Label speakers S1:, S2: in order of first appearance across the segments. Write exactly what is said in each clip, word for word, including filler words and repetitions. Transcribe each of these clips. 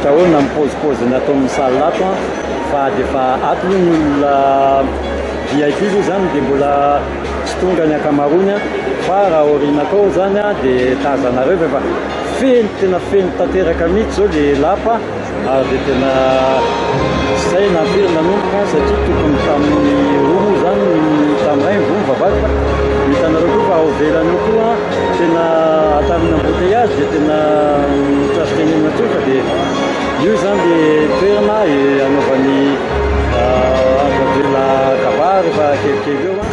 S1: ohatra hoe namipôzipôziny atao amin'ny saly lato fa defa ato ny olona V I P io zany dia mbola tsy tonga ny akamarony fa raha orinakao zany dia tazanareo fa feno tena feno tanteraka mihitsy zao le lapa ary dia tena zay navery nanomboka satria tokony tamin'ny romo zany tamin'iray ny vomy vavaka hitanareo koa fa ao velany eo koa tena atamina embouteillage dia tena trafikenena tsoka dia io zany le toerana anaovan'ny avavela kabary rehefa kelikely eo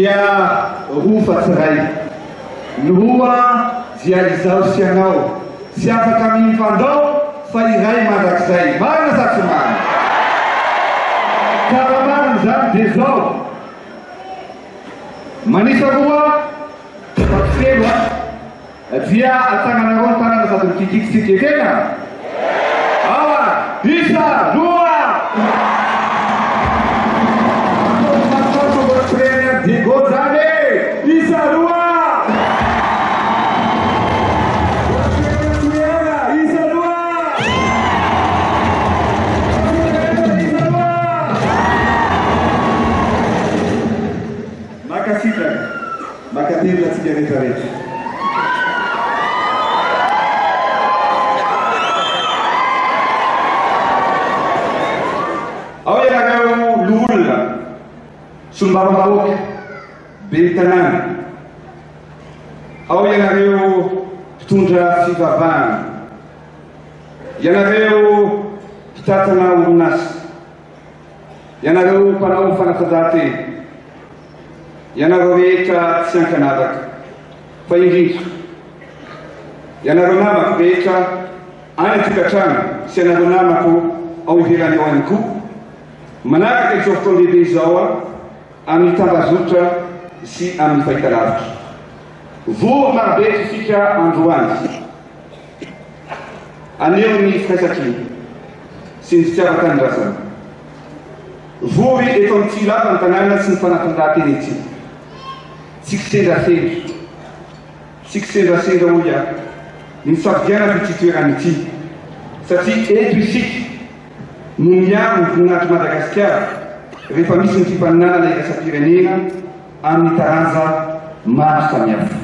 S2: dia roa fa tsy ray ny roa dia izao sy anao sy afaka mifandao fa iray mandrakizay marina sa tsy marina ka raha marina zany dia zao manisa roa fatitelo a dia atagnanareo ny tanana sady mikikikitsika ekena awa isa roa digo zany isa roa makatiri atsika rehetrarehetra ao ianareo loolona solombavam-bahoaka be ny tanàna ao ianareo mpitondra fivavahana ianareo mpitatana orinasa ianareo mpanao fanatanjahantena ianareo rehetra tsy ankanavaka fa indrindra ianareo namako rehetra any atokantrano sy ianareo namako ao ivelany ao ihany koa manaraka izao fotoana lehibe izao a amin'ny tambazotra sy amin'ny fahitalavitra vory marobe isika androany aneo ny firaisakiny sy ny fitiavan-tanindrazana vory eto amin'ity lava ny tanàna sy ny fanatanjahantena ity tsy kisendrasendra tsy kisendrasendra hoy a ny safidiana ity toerana ity satria eto isika no miaro ny voninahitry Madagasikara rehefa misy ny fifaninana la iraisam-pirenena amin'ny taranja maro samihafa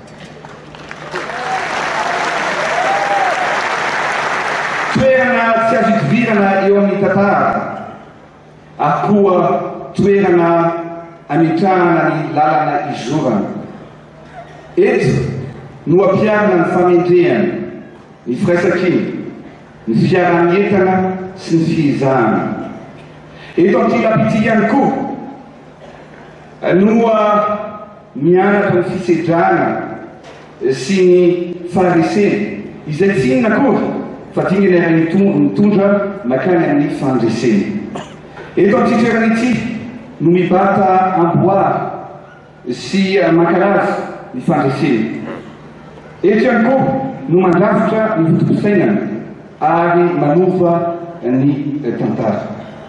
S2: toerana tsy azo itovirana eo amin'ny tantara akoa toerana amitrahana ny lalana izorana eto no ampiarina ny famendrehana ny firaisakiny ny fiarany-entana sy ny fihizahana eto amin'ity lapity ihany koa noa mianatra ny fisedrana sy ny faharesena izay tsy inona koa fa dingany ary mitondra makany amin'ny fandresena eto amin'ity toerana ity no mibata amboary sy mankalaza ny fandresena eto ihany koa no mandrafitra ny fotoposainana ary manova ny tantara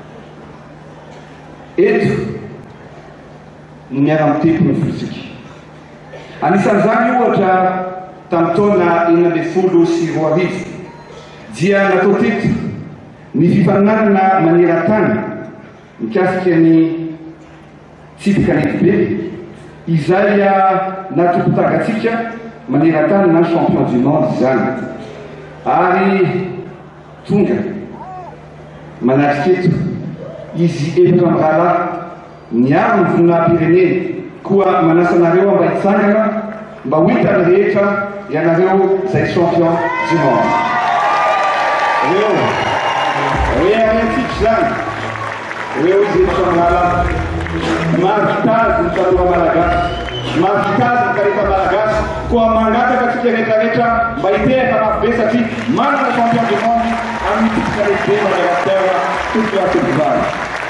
S2: eto no miara-mitepo ny filosoky anisan'izany ohatra tamin'ny taona enina ambin'ny folo sy roa arivo dia natao teto ny fifaninanana maneran-tany mikasika ny tsipika lehibe izay natopotagatsika maneran-tany na champion du monde zany ary tonga manatrika eto izy efatra amin'ny rahalahy niaro ny voninahim-pirenena koa manasanareo mba hitsangana mba ho hitany rehetra ianareo zay champion du monde reo re arentsika zany reo izy efatra amin'ny rahalahy mahavitazy ny tanora malagasy mahavitazy ny kareta malagasy koa mangataka tsika rehetrarehetra mba hiteraka marobe satria manana champion du monde amin'ny pisika lehibe Madagasikara tokoa atokovary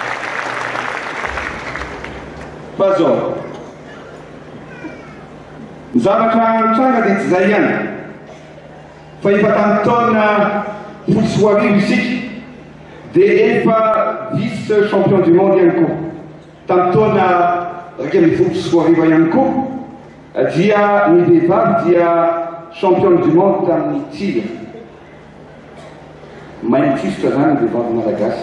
S2: fa zao ny zavatra mitranga dia tsy zay ihany fa efa tamin'ny taona folo sy roa arivo isika dia efa vice champion du monde ihany koa tamin'ny taona raika amby folo sy roa arivo ihany koa dia ny vehivavy dia champion du monde tamin'ny tir mainitrista zany ny vehivavy malagasy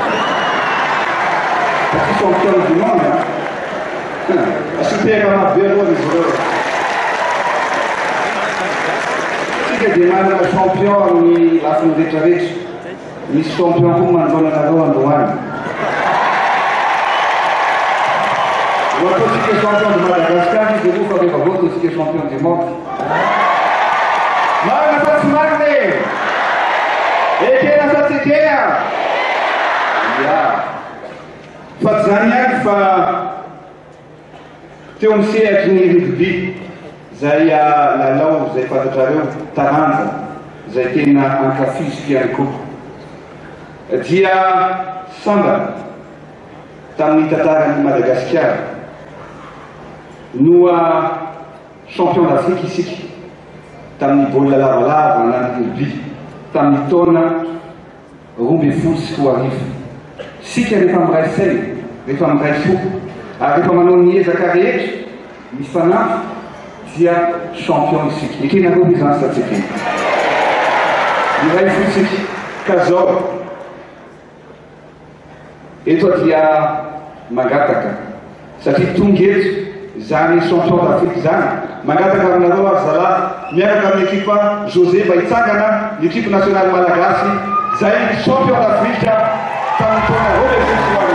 S2: satria champion du monde asitera mabe aloha izy reo tsika dia manana champion amin'ny lafiny rehetrarehetra misy champion koa manodonanareo androany voataotsika champion de Madagascar izy aloha fa rehefa voataotsika champion du monde marina sa tsy marina ekena sa tsy ekena ia fa tsy zany ihany fa teo amin'ny sehatra ny rugby zay lalao zay fantatrareo taranja zay tena ankafiziko ihany koa dia sambana tamin'ny tantaran'i Madagasikara noa champion d'Afrique isika tamin'ny baolina lavalava na rugby tamin'ny taona roa ambin'ny folo sy roa arivo. Sika rehefa miray saina, rehefa miray fo, ary rehefa manao ny ezaka rehetra mifanampy dia champion isika. Ekenareo izany satsika miray fo isika ka zao eto dia mangataka satria tonga eto zany champion d'Afrique zany mangataka aminareo ary zalahy miaraka amin'ny ekipa José mba hitsangana l'équipe nationale malagasy zay champion d'Afrique tamin'ny taona roa ambin'ny folo sy roa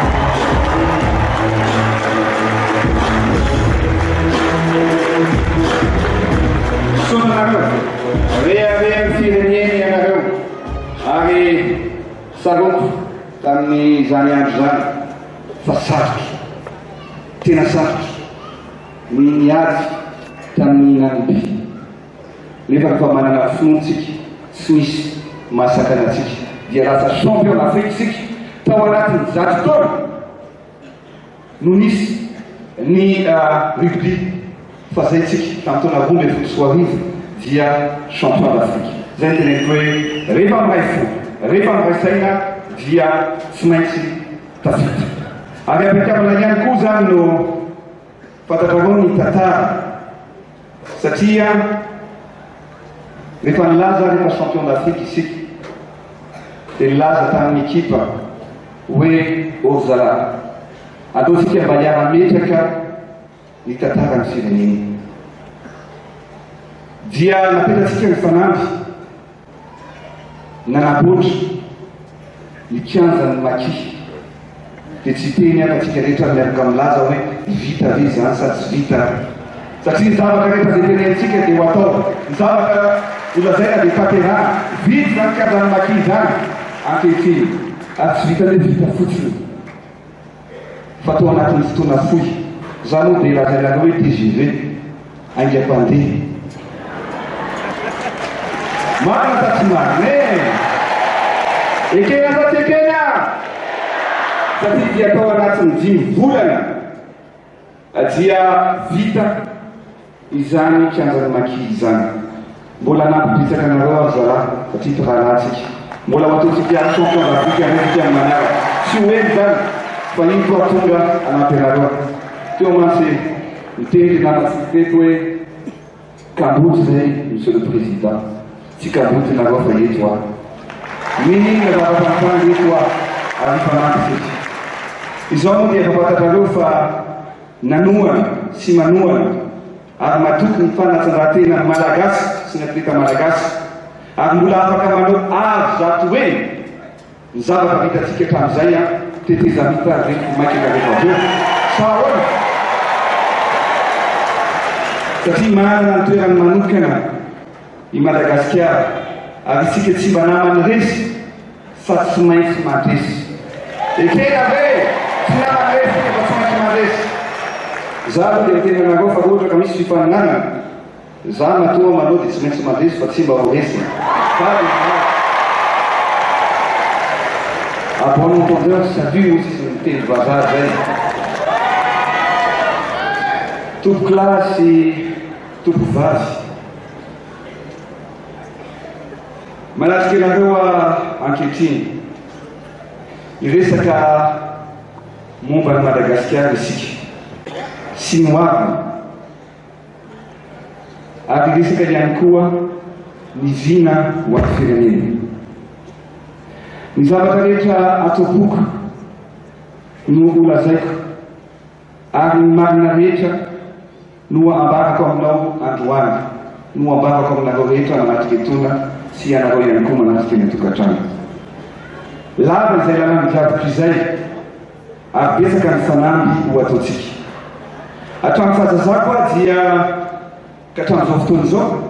S2: arivo. Sonanareo reharehan'ny fireneny ianareo ary saroko tamin'ny zany andro zany fa sarotra tena sarotra ny niady tamin'ny Namibia nefa rehefa manana fontsika tsy misy mahasakana atsika dia lasa champion d'Afrique isika tao anatin'ny zato taona no nisy ny rugby fa zay tsika tamin'ny taona roa ambin'ny folo sy roa arivo dia champion d'Afrique. Zay tena hitako hoe rehefa miray fo rehefa miray saina dia tsy maintsy tafita. Ary ampiakamana ihany koa zany no fantatrareo ny tantara satria rehefa nilaza rehefa champion d'Afrique isika dia nilaza tamin'ny ekipa hoe Orzala ataosika mba hiara-metraka ny tantarany fireneny dia napetratsika ny fanamby nanaboatra ny kianjany maki dia tsy teny afatsika rehetra miaraka milaza hoe vita ve zany sady tsy vita satria ny zavatra rehetra zay tenentsika dia ho atao ny zavatra olazaina dia tanterana vita zany kianjany maki zany ankehitriny ary tsy vita le vita fotsiny fa tao anatin'ny fotoana fohy zany o dia lazainareo hoe T G V aingam-pandeha marina tatsy marina e ekena tatsy ekena satria dia tao anatin'ny dimy volana dia vita izany kianjany maki izany. Mbola nampibitsaka anareo ary zalahy satria tiranatsika mbola hoataotsika ary champion d'Afrique aretika amin'ny manara tsy hoeny zany fa iny koa tonga anampy anareo teo mantsy mitendry nanatsiteto hoe kamboty zay monsieur le président tsy kamboty nareo fa eto a minina zava-pantany eto a ary fanampysika izao moa dia fafantatrareo fa nanoana sy manoana ary matoky ny fanatsandrantena malagasy sy ny atleta malagasy ary mbola afaka manao avo zato hoe ny zavatra vitatsika hatramin'izay a tetezamita rehefa maikaka rehefa aveo sa ahoana satria manana ny toerany manokana i Madagasikara ary isika tsy mba namany resy fa tsy maintsy mandresy ekena ve tsy namany resy fa tsy maintsy mandresy. Zaho dia tena nareo fa ohatra ka misy fifaninana za matoa manao dia tsy maintsy mandresy fa tsy mba ho resy a bon entendeur salut aussi sy miteny vazaha zay tompo klasy tompo vavy manatrika nareo ankehitriny iresaka momba ny Madagasikara isika sy noavina ary iresaka ihany koa ny vina ho amin'ny firenena. Ny zavatra rehetra atao-boka no olazaiko ary ny marina rehetra no ambarako aminao androany no ambarako aminareo rehetra manatrika etona sy ianareo ihany koa manatrika ny tokantrano. Lava izay lalàny-javitra izay ary betsaka ny fanamby ho ataotsika. Hatramin'ny fahazazako a dia ka hatramin'izao fotoana izao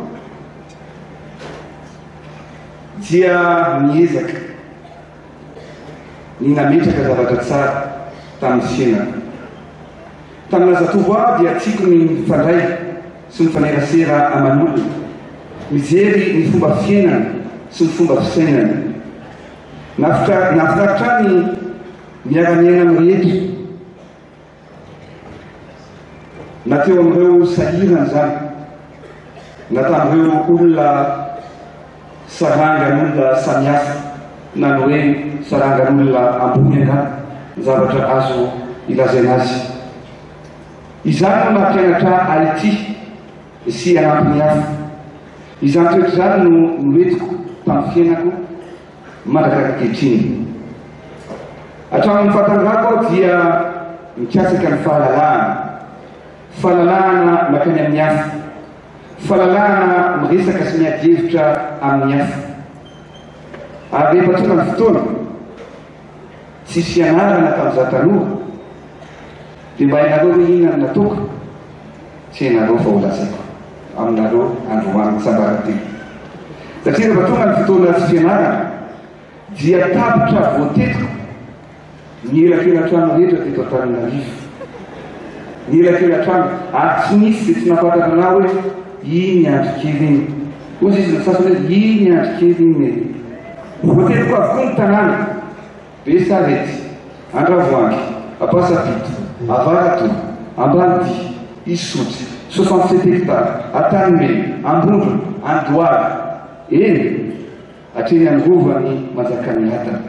S2: dia niezaka ny nametraka zavatra tsara tamin'ny fiainana tamin'ny zatovo dia tiako ny mifandray sy mifanerasera aman'olona, mijery ny fomba fiainana sy ny fomba fisainana. Nahafinaritra ny miara-miaina amin'rehetra na teo amin'ireo sahirana zany, na tamin'ireo olona sarangan'olona samihafa na ny hoe sarangan'olona ambony angana zavatra azo ilazaina azy. Izany no nampianatra aity sy anampy ny hafa. Izany toetra izany no noentiko tamin'ny fiainako mandrakarikehitriny. Hatramin'ny fahatanjako aho dia mikasaka ny fahalalahana, fahalalahana makany amin'ny hafa, fahalalahana miresaka sy miady hevitra amin'ny hafa. Ary rehefa tonga ny fotoana tsisy ianarana tamin'izaho taloha dia mba ianareo hoe inona no nataoko, tsy ianareo fa ho lazaiko aminareo androany sambarateny. Satria rehefa tonga ny fotoana tsy fianarana dia tapitra voatetiko ny elakelan-trano rehetra teto Antananarivo, ny elakelan-trano ary tsy misy dia tsy nafantatra anao hoe iny andro kely iny, ozy izy sasany hoe iny andro kely iny. Voatetiko avokoa ny tanàna Besarety, Andravoahangy, Ampasapito, Avarato, Ambanidia, Isotry, soixante-sept hectares, Antanimena, Ambondro, Andohalo, eny hatreny amin'ny rovan'ny Manjakamiadana.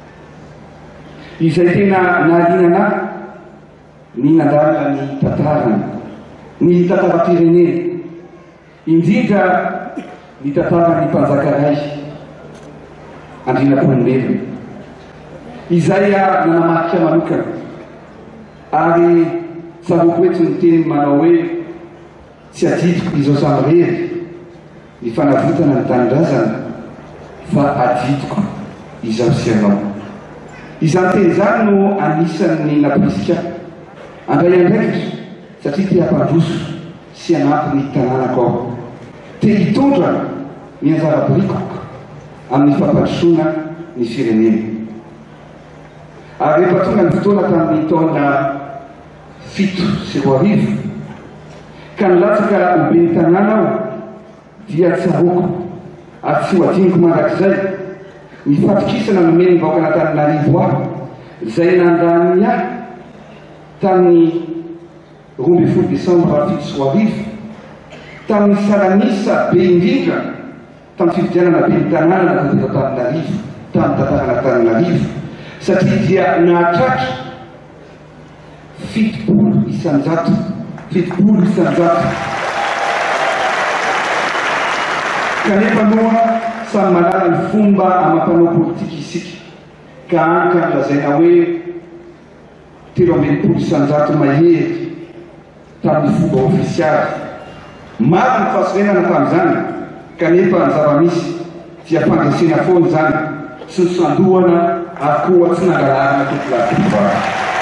S2: Izay tena nahaliana anahy ny nandalina ny tantarana, ny tantaram-pirenena, indrindra ny tantaran'ny mpanjakaray Andrinampoinimerina, izay nanamarika manokana. Ary tsaroko hoe tsy miteny manao hoe tsy adidiko izao samirery ny fanavotana ny tanindrazana, fa adidiko izao sy anao. Izany teny izany no anisan'ny namporisika andray andraikitra, satria te hampandroso sy anampy ny tanànako aho, te hitondra ny anjara-birikoko amin'ny fampandrosoana ny firenena. Ary rehefa tonga ny fotoana tamin'ny taona fito sy roa arivo ka nilatsaka hobe ny tanàna aho dia tsaroko ary tsy ho adiniko mandrakizay ny fatokisana nomeny ny vahoaka an'Antananarivo aho izay nandany ahy tamin'ny roa ambin'ny folo desambra fito sy roa arivo tamin'ny salanisa be indrindra tamin'ny fifidianana be ny tanàna nateto Antananarivo tamin'ny tantarana Antananarivo, satria dia nahatratra fitopolo isanjato fitopolo isanjato kanefa moa samy manana ny fomba amam-panao politika isika, ka anka lazaina hoe telo ambinipolo isanjato mahery tamin'ny fomba ofisialy. Maro ny fahasorenana tamin'izany, kanefa ny zava-misy dia fandresena foana zany sy ny sandohana akoa tsy nangalarana tokolatokova.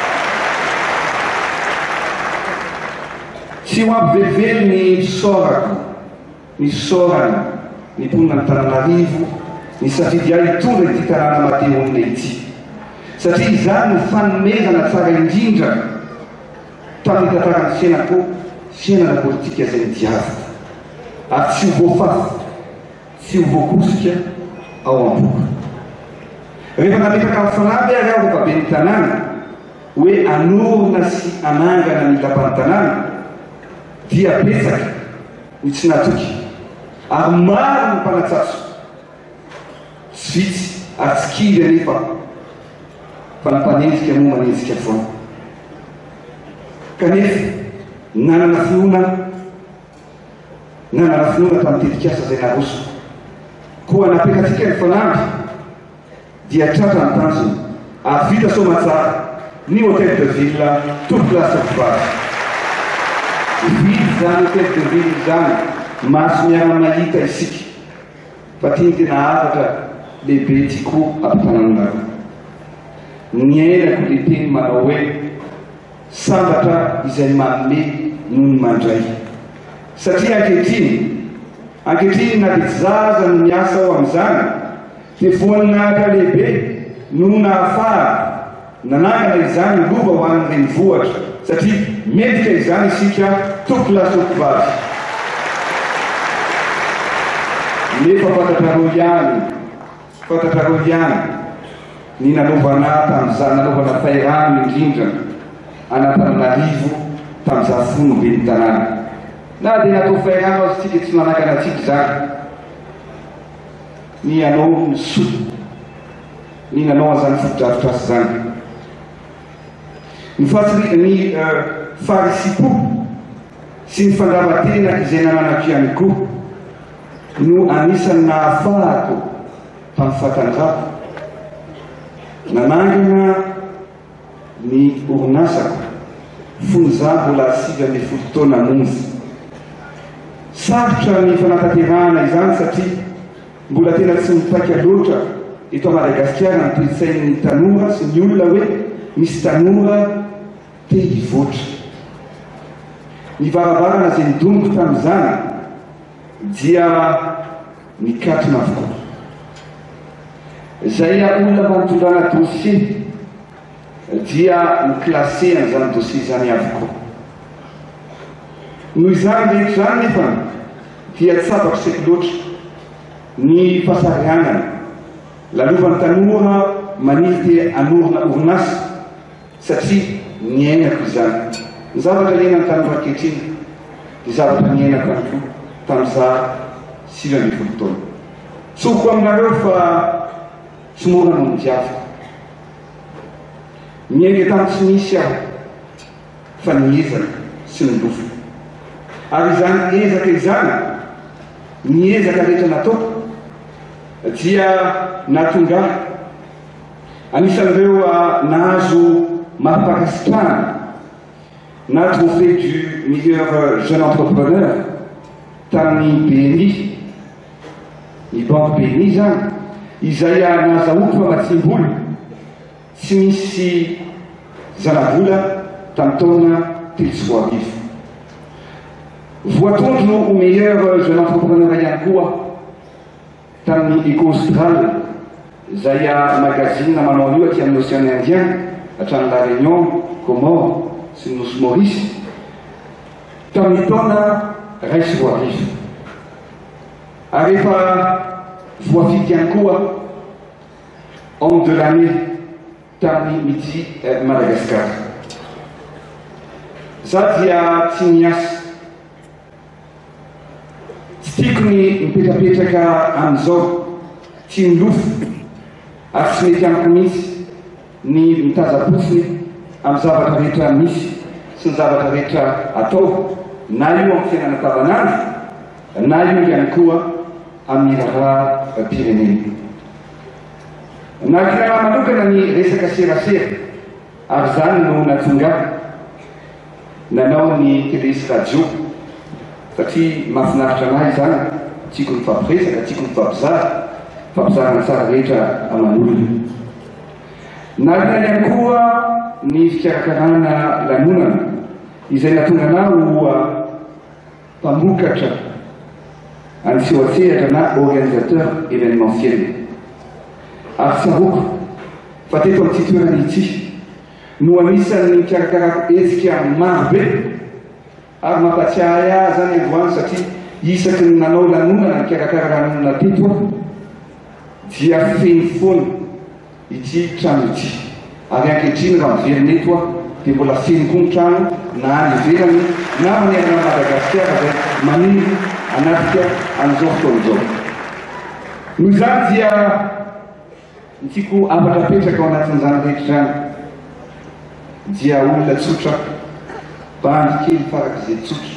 S2: Tsy ho ampivevely ny fisaorako, ny fisaorana ny mponina ny Antananarivo ny safidy ahy hitondra ity tanàna matehonina ity, satria izany ny fanomezana tsara indrindra tamin'ny tantarany fiainako, fiainana politika izay nidiaviko, ary tsy ho voafafa, tsy ho voakosika ao am-boka. Rehefa nametraka amin'ny fanampy ary aho rehefa be ny tanàna hoe anorona sy anangana ny lapan'ny tanàna dia betsaka ny tsy natoky ary maro ny mpanatsatso, tsy vitsy ary tsy kiry anefa fa ny mpanenjika moa manenjika foana. Kanefa nanana finoana nanana finoana tamin'ny tetikasa izay narosoko, koa napekatsika ny fanampy dia tratra ny tanjony ary vita somatsara ny hôtel de ville toute place ouverte. Vidy zany hôtel de ville zany maso miara mahita isika fa tiany tena afatra lehibe tiako ampitananonareo. Ny ainako le teny manao hoe sambatra izay manome noho ny mandray, satria ankehitriny ankehitriny na dia tsy zaza no miasa ao amin'izany dia voaninahitra lehibe no nahafara nanangana izany lova ho an'ny renivohitra satria medika izany isika tokolasokivavy nefa fantatrareo ihany fantatrareo ihany ny nanovana tamin'izany nanovana fairano indrindra Antananarivo tamin'izany folo be ny tanàna na dia natao fairano azy tsika tsy manakana atsika izany ny anao ny soa ny nanao an'izany fotodrafitrasy zany ny fasiri ny farisipo sy ny fandavatena izay nananako ihany koa no anisan'ny nahafahako tamin'ny fahatanjako nanangana ny orinasako fonza mbola sivy amby folo taona monzy sarotra ny fanatanterahana izany satria mbola tena tsy mipaka loatra eto Madagasikara ny toe-tsain'ny tanora sy ny olona hoe misy tanora te hivoatra ny varavarana izay nidomiko tamin'izany dia nikatrina avokoa zay olona mantondrana dossier dia niklasse an'izany dossier zany avokoa noho izany rehetra zany nefa dia tsapako seky loatra ny fahasarianana lalovan'ny tanora maniry te hanorina orinasa satria niainako izany ny zavatra iainany tanora ankehitriny dia zavatra niainako ihany koa tamin'iza sivy amby folo taona tsoko aminareo fa tsy mora no nidiaviko miainga tamy tsy misy aho fa niezaka sy nilofo ary izany ezaka izany niezaka rehetra nataoko dia nahatonga anisan'ireo nahazo mampakasitrana na trophée du meilleur jeune entrepreneur tamin'ny B N I ny banque B N I zany izay nahazahoako fa matsimboly tsy misy zanavola tamin'ny taona telo sy roa arivo voatondro au meilleur jeune entrepreneur ihany koa tamin'ny Eco Austral izay magazine manao an'io aty amin'ny Océan Indien hatrany La Réunion, Comore sy ny Nosy Maurice tamin'ny taona ray sy roa arivo ary rehefa voafidy ihany koa homme de l'année tamin'ny Midi Madagasikara za dia tsy niasa tsy tiako ny mipetrapetraka amin'izao tsy nilofo ary tsy mety amiko mihitsy ny mitazapofony amin'ny zavatra rehetra misy sy ny zavatra rehetra atao na io amin'ny fiainana andavanandro na io ihany koa amin'ny raharaha pirenena nakirana manokana ny resaka serasera ary zany no natonga nanao ny télésy radio satria mahafinaritra anahy zany tiako ny fampiresaka tiako ny fampizara fampizarana tsara rehetra aman'olona narina ihany koa ny fikarakarana lanonana izay natonga anao mpamokatra anseho atsehatra na organisateur événementiel ary tsaroko fa teto amin'ity toerana ity no anisan'ny mikarakarako etsika maro be ary mampatsiahy ahy zany androany satria isaky ny nanao lanonana mikarakara lanonana teto dia feno foana ity trano ity ary ankehitriny raha miverina eto a dia mbola feno koa ny trano na any ivelany na manerana Madagasikara zay maniry anatika an'izao fotoan'izao noho izany dia ny tiako ampatrapetraka ao anatin'izany rehetra zany dia olona tsotra bandy kely farak'izay tsotra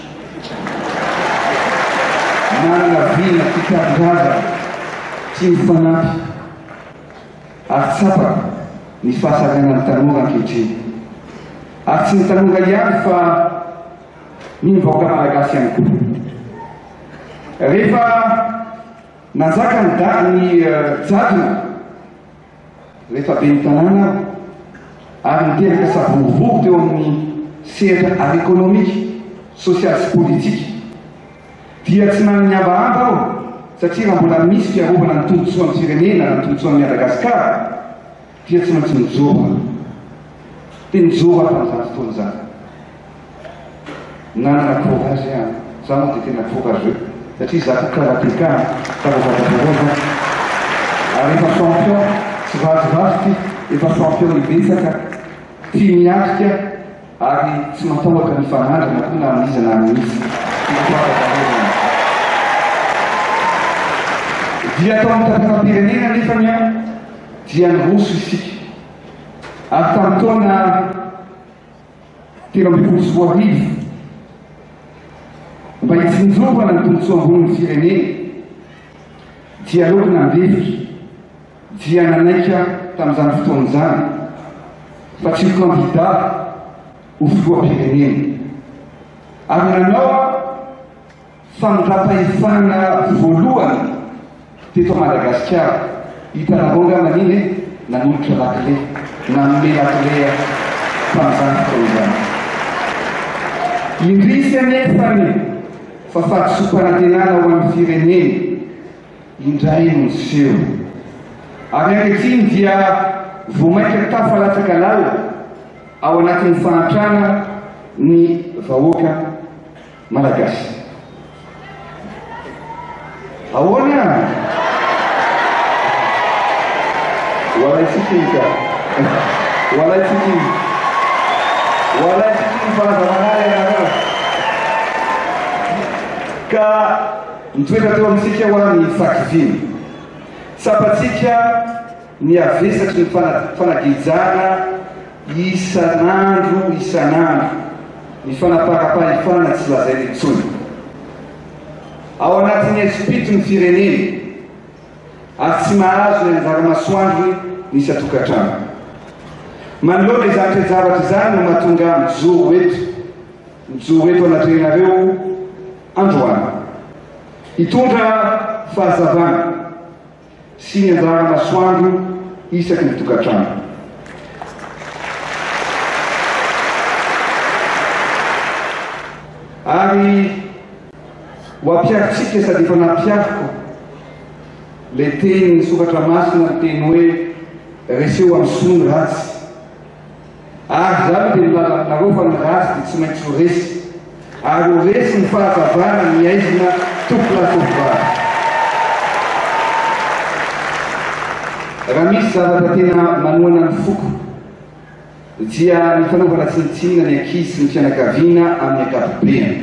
S2: manana vina fikarindrazana tsy mifanampy ary tsapaka ny fahasariana ny tanora ankehitriny ary tsy ny tanora ihany fa ny vahoaka malagasy ihany koa rehefa nanjaka ny da ny jadona rehefa be ny tanàna ary niteraka savorovory teo amin'ny sehatra ary économique social sy politique dia tsy manana nyambahamba aho satria raha mbola misy fiarovana ny tombotsoa amin'ny firenena ny tombotsoa amin'ny Madagasikara dia tsy maintsy mijoro dia nijoro tamin'izany fotoana izany. Nanana courage ihany, za moa dia tena courageux satria zato karateka tarazavavoaza ary efa champion tsy vazivazy ty efa champion ibetsaka tia miatrika ary tsy matahoaka ny fanandrana koa na amin'izy na amin'izy dia atao amin'ny tantaram-pirenena nefany a dia nyroso isika ary tamin'ny taona telo ambin'ny folo sy roa arivo mba hitsinjovana ny tombotsoa amboniny firenena dia aloha nandefiky dia nanaika tamin'izany fotoana izany fa tsy candidat ho filoam-pirenena ary nanao famindram-pahefana voalohany teto Madagasikara hitanareo nga maniny nanolotra lakile nanome lakile tamin'izany fotoana izany indrisy anefany fa fahatsompanantenana ho amin'ny firenena indray no seho ary ankehitriny dia voamaika tafalatsaka lala ao anatin'ny fahantrana ny vahoaka malagasy. Ahoana walay tsika walay tsika walay tsika fahazamanay anareo ka mitoetra teo amintsika ho any fakiviny sapatsika ny avesatry ny fanagejana isan'andro isan'andro ny fanaparam-pahefana tsy lazay nitsony ao anatin'ny espito ny firenena ary tsy mahazo ny anjara-masoandro ny isatokantrano manoloana izany toejavatra izany no mahatonga mijoro eto mijoro eto anatrenareo androany hitondra fahazavana sy ny anjara-masoandro isaky ny tokantrano. Ary ho ampiaritsika sady efa nampiariko le teny sokatra masina ny teny hoe reseo amin'ny sony ratsy ary zany dia milalanareo fa ny ratsy dia tsy maintsy ho resy ary ho resy ny fahazavana miaizina tompolatovavy. Raha misy zavatra tena manoana ny foko dia ny fanaovana tsinitsinina ny ankizy ny fianakaviana amin'ny ankapobeny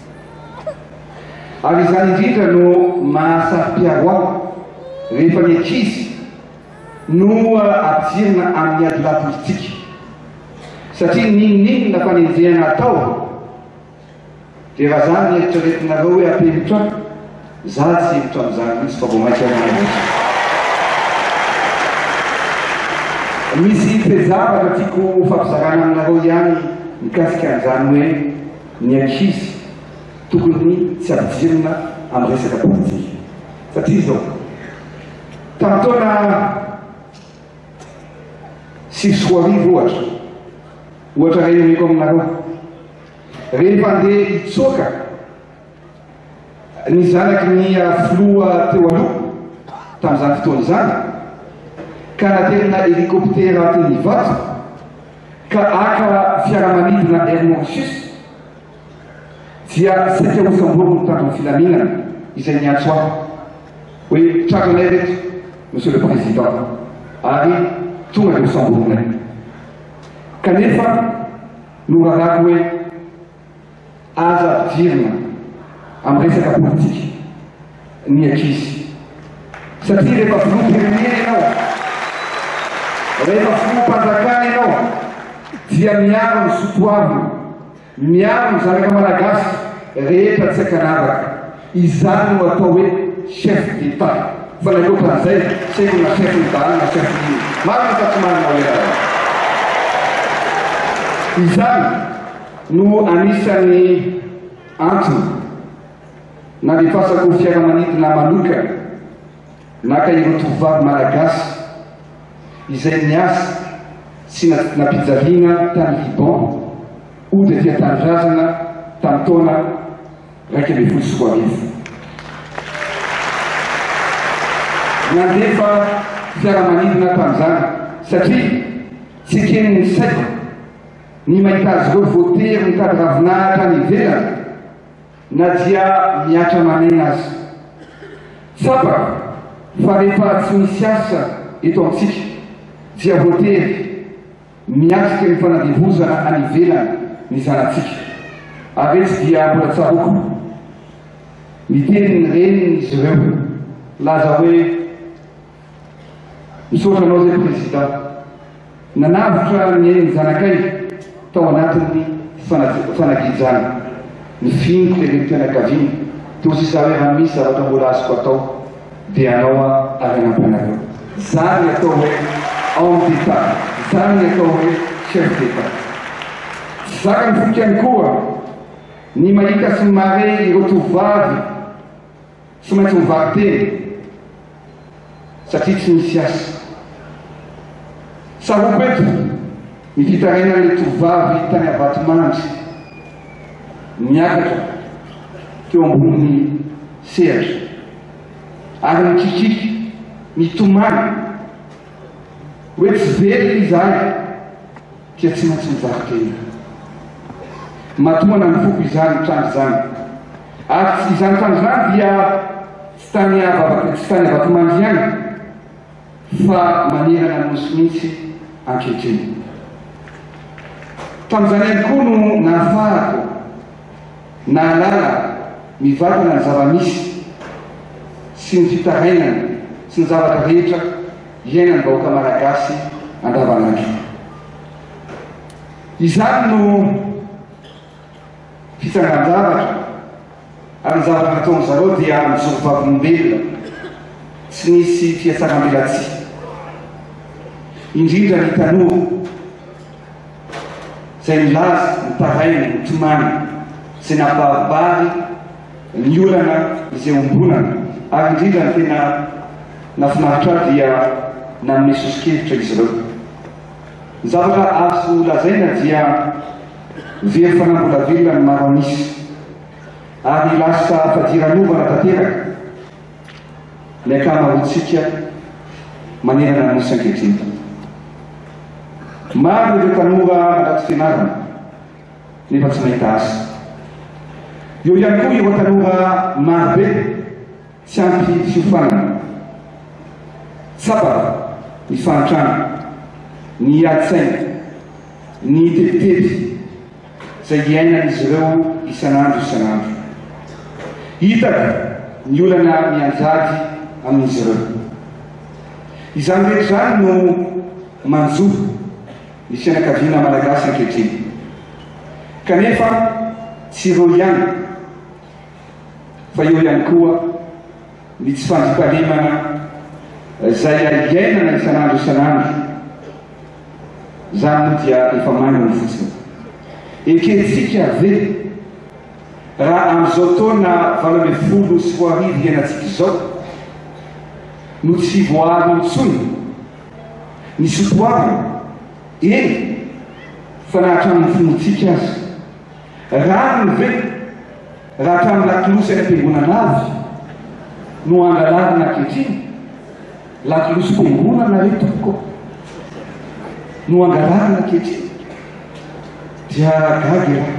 S2: ary izany indrindra no mahasarym-piaro aho rehefa ny ankizy no ampidirina amin'ny ady lapolitika satria ninonino na fanenjehana atao dia raha zany ny eritreretinareo hoe ampelotra za tsy hevitra amin'izany mihitsy fa vao mainka manavitra. Misy fehezavatra tiako fampizarana aminareo ihany mikasika an'izany hoe ny ankizy tokony tsy ampidirina amin'ny resaka politika satria zao tamin'ny taona sivy roa arivo ohatra ohatra renomeko aminareo rehefa andeha hitsoaka ny zanaky ny filoha teo aloha tamin'izany fotoana izany ka naterina helikoptera teny Ivato ka aka fiaramanidina Air Mauritius dia saika hosamborony mitandro filaminana izay niantso aho hoe tratranay reto monsieur le président ary tonga dia hosamboronay kanefa no rarako hoe aza ampidirina amin'ny resaka politika ny ankizy satria rehefa filoam-pirenena ianao rehefa filoam-panjakana ianao dia miaro ny sotoavina miaro ny zanaka malagasy rehetra tsy akanavaka izany no atao hoe chef d'état fa nakoatan'izay saiko na chef d'État na chef d'État marina fa tsy marina oerara izany no anisan'ny antony na lefasako fiaramanidina manokana naka ireo tovovavy malagasy izay niasa sy nampijaliana tany Liban o dia fiatanindrazana tamin'ny taona raika ambin'ny folo sy roa arivo nandefa fiaramanidina tamin'izany satria tsy keniny saiko ny mahita azy ireo voatery mitady ravinahitra ny ivelany na dia miatra manena azy. Tsapaka fa rehefa tsy misy asa eto amintsika dia voatery miatrika ny fanadihozana any ivelany ny zanatsika. Ary etsy dia mbola tsaroko miteniny reniny izy ireo laza hoe misaotra anao zay président nanavitra ny eny zanakay tao anatin'ny fanagijana ny finiko le retim-pianakaviana teo sisa hoe raha misy zavatra mbola azoko atao dia anao a ary anampanareo. Zany atao hoe homme d'état, zany atao hoe chef d'état. Zakany fokany koa ny mahita sy mare ireo tovavy tsy maintsy mivary teny satria tsy misy asa. Saroko eto ny fitarainan'le tovavy tany Avatomandry miakatra teo ambony sehatra ary mikikiky mitomany hoe tsy very izahay dia tsy maintsy mivary tena. Matomana ny foko izany trano izany ary izany trano izany dia tsy tany Avatomandry ihany fa manerana nosy mihitsy ankehitriny. Tamin'izany ihany koa no nahafahako nahalala mivadana ny zava-misy sy ny fitarainany sy ny zavatra rehetra iainany vahoaka malagasy andavanandro. Izany no fitsangan-javatra ary ny zavatra nataon'ny zareo dia mijoro vavolombelona tsy nisy fiatsaram-belatsy. Indrindra ny tanora izay milaza ny tarainy ny tomany izay napahabary ny olana izay ombonana ary indrindra ny tena nafinaritra dia nanome sosikevitra izy ireo. Ny zavatra azo lazaina dia very fanambola-velona ny maro anisy ary lasa fadiranovana tanteraka ny akamaroantsika manerana nosy ankehitriny. Maro ireo tanora anaty fianarana nefa tsy mahita asa. Eo ihany koa ireo tanora marobe tsy ampy fiofanana. Tsapaka ny fanatrana, ny adi-tsaina, ny tebiteby izay iainan'izy ireo isan'andro isan'andro. Hitaka ny olana mianjady amin'izy ireo. Izany rehetra izany no manjohy ny fianakaviana malagasy ankehitriny. Kanefa tsy ireo ihany fa eo ihany koa ny tsy fandrimpahalemana izay iainana isan'andro isan'andro. Zany moa dia efa manana fotsiny. Ekentsika ve raha amin'izao taona valo ambin'ny folo sy roa arivo iainantsika izao no tsy voary intsony ny sotoavana eny fa na hatramin'ny finotsika azy. Raha ny ve raha hatramin'ny lakilosy any am-piangonana avy no angalarina ankehitriny. Lakilosy mpiangonana re tompoko no angalarina ankehitriny dia gagy raha.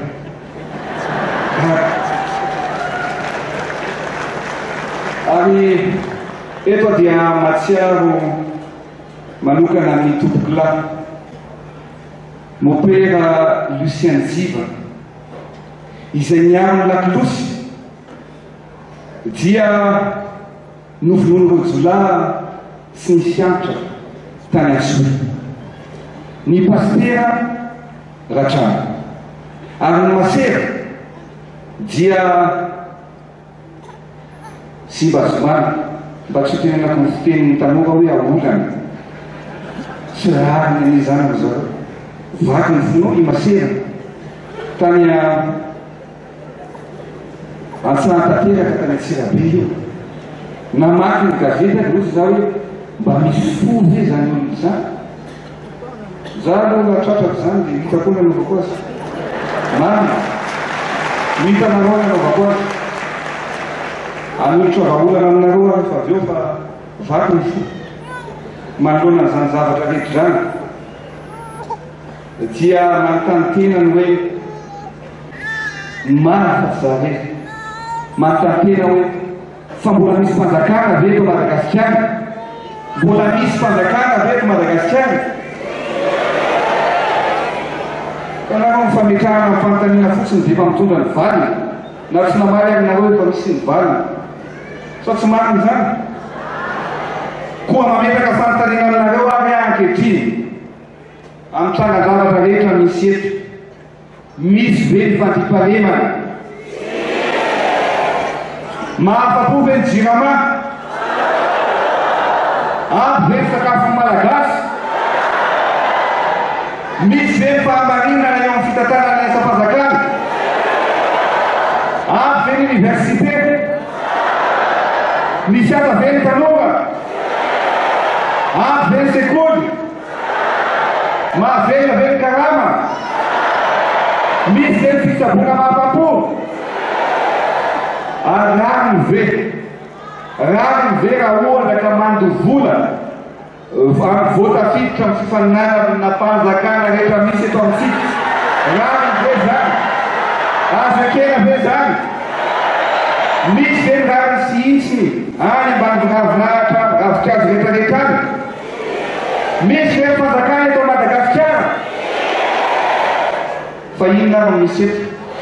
S2: Ary eto dia matsiaro manokana ny tompoko lahy mopera Lucien Dziva izay niaro lakilosy dia novonono rojola sy ny fiantra tany Antsoa. Ny pastera Ratrano ary ny masera dia Simba Zomana mba tsy tenenako ny fitenin'ny tanora hoe aolana tsy rariny any izany zao vaky ny vono i masera tany antsaha tanteraka tany Antsirabe io namaky ny gazety rozy za hoe mba misy fo ve zany olo zany. Za aloha tratrako zany dia hitako ny anaovako azy. Mamy mita nareo ny anaovako azy. Anolotra vaholana aminareo aho fa avy eo fa vaky ny fo manoloana zany zavatra rehetra zany. dia manontany tenany hoe marina fa zare manontany tena hoe fa mbola misy mpanjakana ve eto Madagasikara, mbola misy mpanjakana ve eto Madagasikara. Kanao mifametrahana amin'ny fanontaniana fotsiny dia efa mitondra ny valiny na tsy namary aminareo efa misy ny valiny fa tsy marina izany. Koa mametraka fanontaniana aminareo ary ankehitriny amin'ny trangan-javatra rehetra misy eto, misy ve ny fandriampahalemana? Mahafa-po ve ny jirama? Ampy ve ny sakafony malagasy? Misy ve ny fahamarinana eo amin'ny fitantanana ny asa-panjakana? Ampy ve ny université? Misy asa ve ny tanora? Ampy ve ny sekoly? Mahavela ve ny karama? Misy ve ny fitsaboana mahafa-po? Ary rano ve? Rano ve raha ohatra ka mandovola voatafiditra amin'ny fifaninana mpanjakana rehetra misy eto amintsika? Rano ve zany? Azakena ve zany? Misy ve ny rano sy intsiny any ambany ravinahitra ravikazo rehetrarehetra any? Misy ve ny mpanjakana eto Madagasikara? Fa inona no misy eto?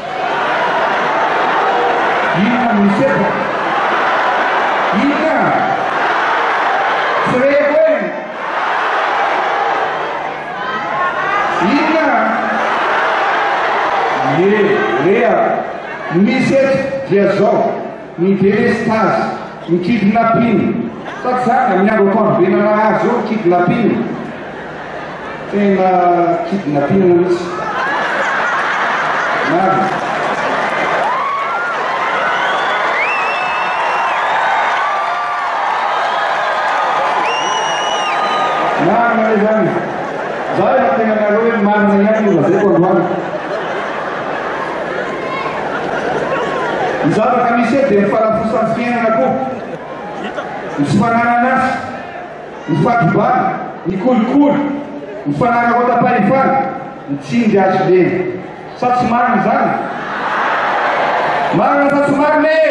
S2: Inona no misy eto? Inona? Tsy reko e? Inona? Ie, rea, misy eto dia zao ny délestage, ny kidnapping. Sady zany amin'ny andro am-panovenana azy eo kidnapping. Tena kidnapping misy. Nada. Marina le zany. Zay no tena nareo hoe marina ihany no lazaiko androany. Ny zavatra misy eto dia ny falafosan'ny fiainana koa. Ny tsy fanana anazy, ny fatibany, ny kolikoly, ny fanana kota-pahefana, ny tsindry azo leny. Sa tsy marina zany? Marina sa tsy marina e?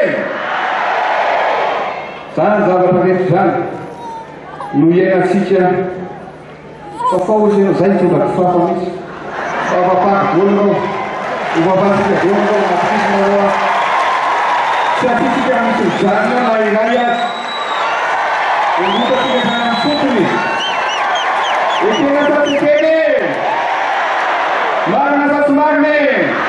S2: Zany zavatra rehetra zany no iainantsika. Fa fao izy eo zay tonga kifafa mihitsy. Fa afapaky bolina ao, ovavantsika bolina ao, atisina ao. Tsy atisika misy zany eo na iray azy. Omotatsika zany amin'ny fotony. Ekena sa tsy keny? Marina sa tsy marina e?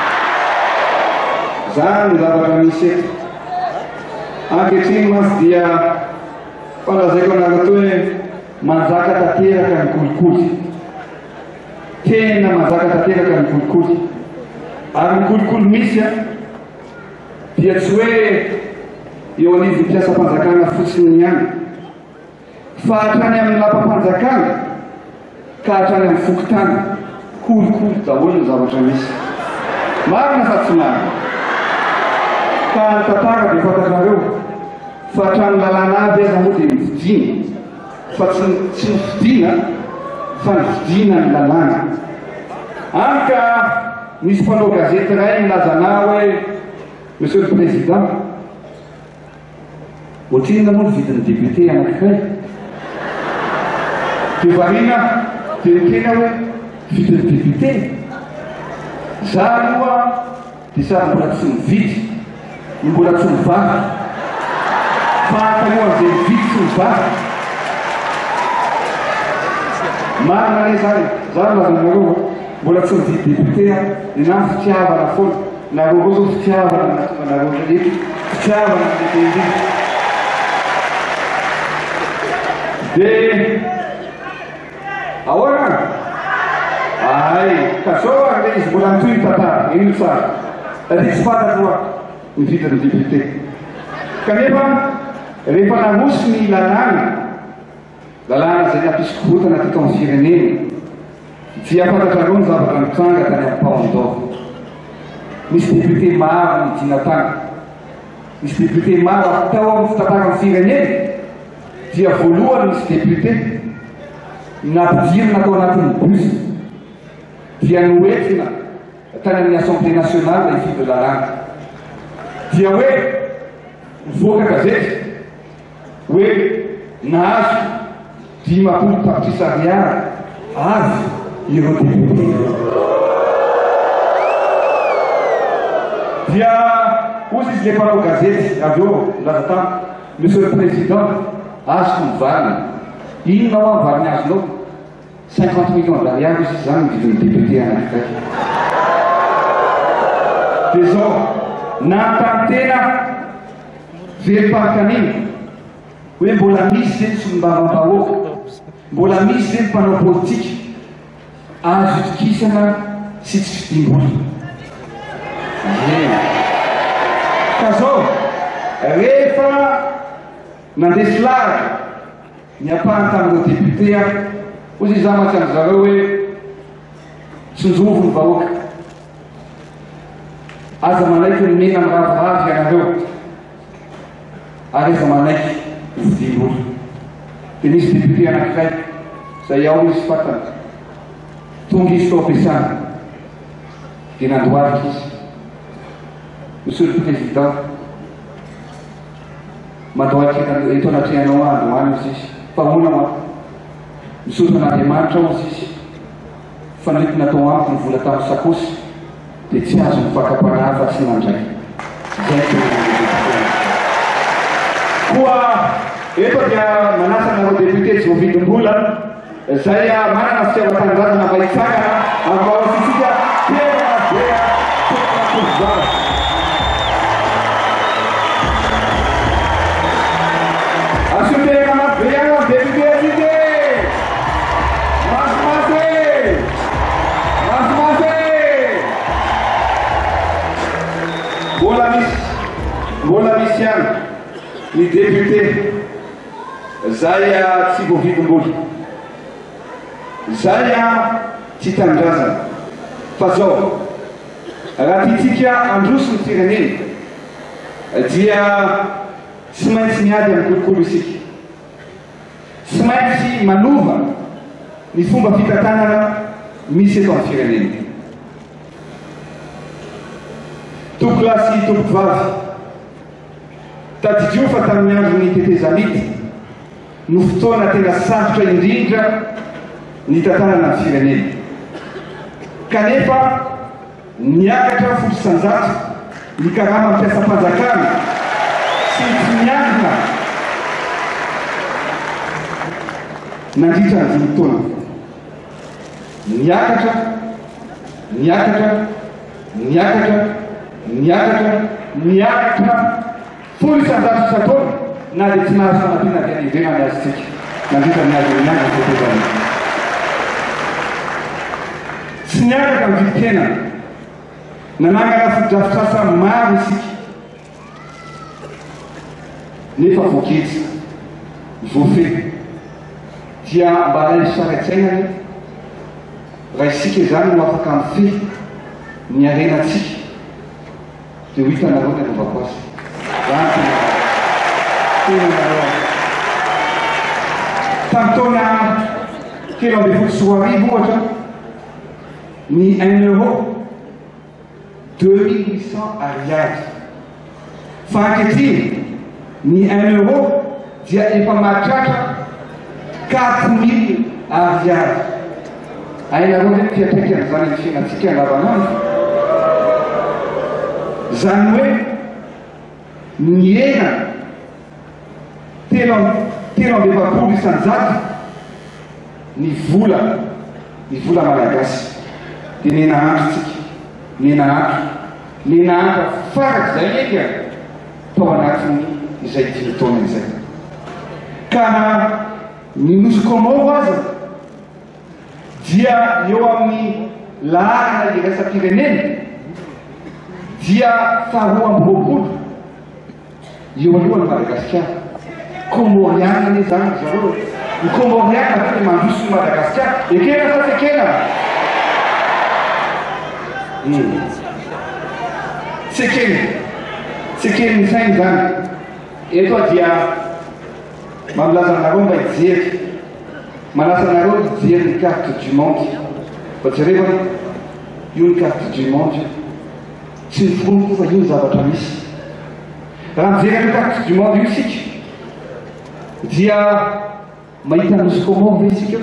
S2: Zany ny zavatra misy eto. Ankehitriny mantsy dia falazaiko anareo toy hoe manjaka tanteraka ny kolikoly. Tena manjaka tanteraka ny kolikoly. Ary ny kolikoly misy a dia tsy hoe eo anivon'ny mpiasa-panjakana fotsiny ihany, fa hatrany amin'ny lapa-panjakana ka hatrany amin'ny fokotany. Kolikoly daholo ny zavatra misy. Marina sa tsy marina? Ka ny tantara dia fantatrareo fa hatrany lalàna aby aza moa dia mividina, fa tsy tsy mividina fa ny vidina ny lalàna. Any ka misy mpanao gazety iray milazana hoe monsieur le président, ohatrinona moa ny vidin'ny député anankiray? Dia variana dia tena hoe vidin'ny député. Za aloha dia sary mbola tsy mividy, mbola tsy mivaky. Fa taloha an'izay mividy tsy mivaky. Marina le zany, zany lazanareo mbola tsy mividy député a, dia na fitiavana foana. Nareo koa zao fitiavana natonga nareo rehetra, fitiavana ny lehibe. Dia ahoana? Ay, ka zao ary le izy mbola mitoy ny tantara, ino tsara. Dia tsy fantatro ny vidin'ny député. Kanefa rehefa naroso ny lalàna, lalàna zay nampisokotana teto amin'ny firenena, dia fantatrareo ny zavatra mitranga tany amin'ny Paon-d'Or. Misy député maro midina tany, misy député maro atao amin'ny fitantaran'ny firenena. Dia voalohany misy député nampidirina atao anatin'ny bus, dia noentina tany amin'ny assemblée nationale la ify de la langue dia hoe mivoaka gazety hoe nahazo dimapolo tapitrisa ariary avy ireo député dia ozy izy le mpanao gazety avy eo laza tamy monsieur le président azoko mivalina inona ho mivaliny azonao cinquante millions d'ariary izy zany vidin'ny député anakiraiky dia zao nantantena verim-pahakaniny hoe mbola misy zeny solombavam-bahoaka mbola misy zeny mpanao politika azo itokisana sy tsy fidim-bola ka zao rehefa nandesy laga ny ampahany tamin'ireo député a ozy za matsy amy zareo hoe tsonjovo ny vahoaka aza manaiky ny mena miraviravy ianareo ary aza manaiky vidim-bola dia nisy député anankiray zay ao izy fatana tonga izy tao ampiasana dia nandoariky izy monsieur le président mandoariky eto anatrehanao andro any izy izy mpahoana ma misotan'andriamanitra ao izy izy fanety natao amiko ny vola tamin'ny sakosy dia tsy azo mifakampanahy fa tsy nandray zay koa eto dia manasana reo député tsy voavidim-bola zay manana fitiavan-tanindrazana mba hitsangana amaoasitsika tena bea tena kozara asutena mabea député asite masmase masmase mbola misy mbola misy any ny député zay tsy voavidim-bola zay a tsy tanindrazana fa zao raha tiatsika androso ny firenena dia tsy maintsy miady amin'ny kolokolo isika tsy maintsy manova ny fomba fitantanana misy eto amin'ny firenena tokolasy tokovavy tadidio fa tamin'ny andron'ny tetezamity no fotoana tena sarotra indrindra ny tantanana ny firenena kanefa niakatra folo sanjato ny karama mampiasa-panjakana sy tsy miandrina nandritra ny dimy taona niakatra niakatra niakatra niakatra niakatra folo isanjato isan-taona na dia tsy nahazo fanampiana dia niverany azy tsika nandritra ny azy miandra tetezany tsy niakatra ny vidim-piainana nanangana fodrafitrasa maro isika nefa voaketsy voafe dia mba ray fisaratsainany raha isika zany no afaka mifehy ny arenatsika dia ho hitanareo ny anaovako azy zany tamin'ny taona telo amby folo sy roa arivo ohatra ny un euro deux mille huit cent ariary fa ankehitriny ny un euro dia efa mahatratra quatre mille ariary ainareo zany fiatraikany zany ny fiainatsika andavanandro zany hoe ny ena telo telo amby efapolo isanjato ny vola ny vola malagasy dia nena androtsika nena andro nena andro faraky zay eky tao anatiny izay dimy taona izay ka ny nosikomo aza dia eo amin'ny lahana iraisam-pirenena dia faharoa amby roapolo eo alohany Madagasikara komoriana ane zany zareo ny komoriana tena mandroso Madagasikara ekena sa tsy ekena tsy ekena tsy ekena ny sainy zany eto dia mamlaza anareo mba hijery manasa anareo hijery ny carte du monde fa jereo io ny carte du monde tsy niforony koa fa io ny zavatra misy raha mijery ny carte du monde io isika dia mahita nosy Comore ve isika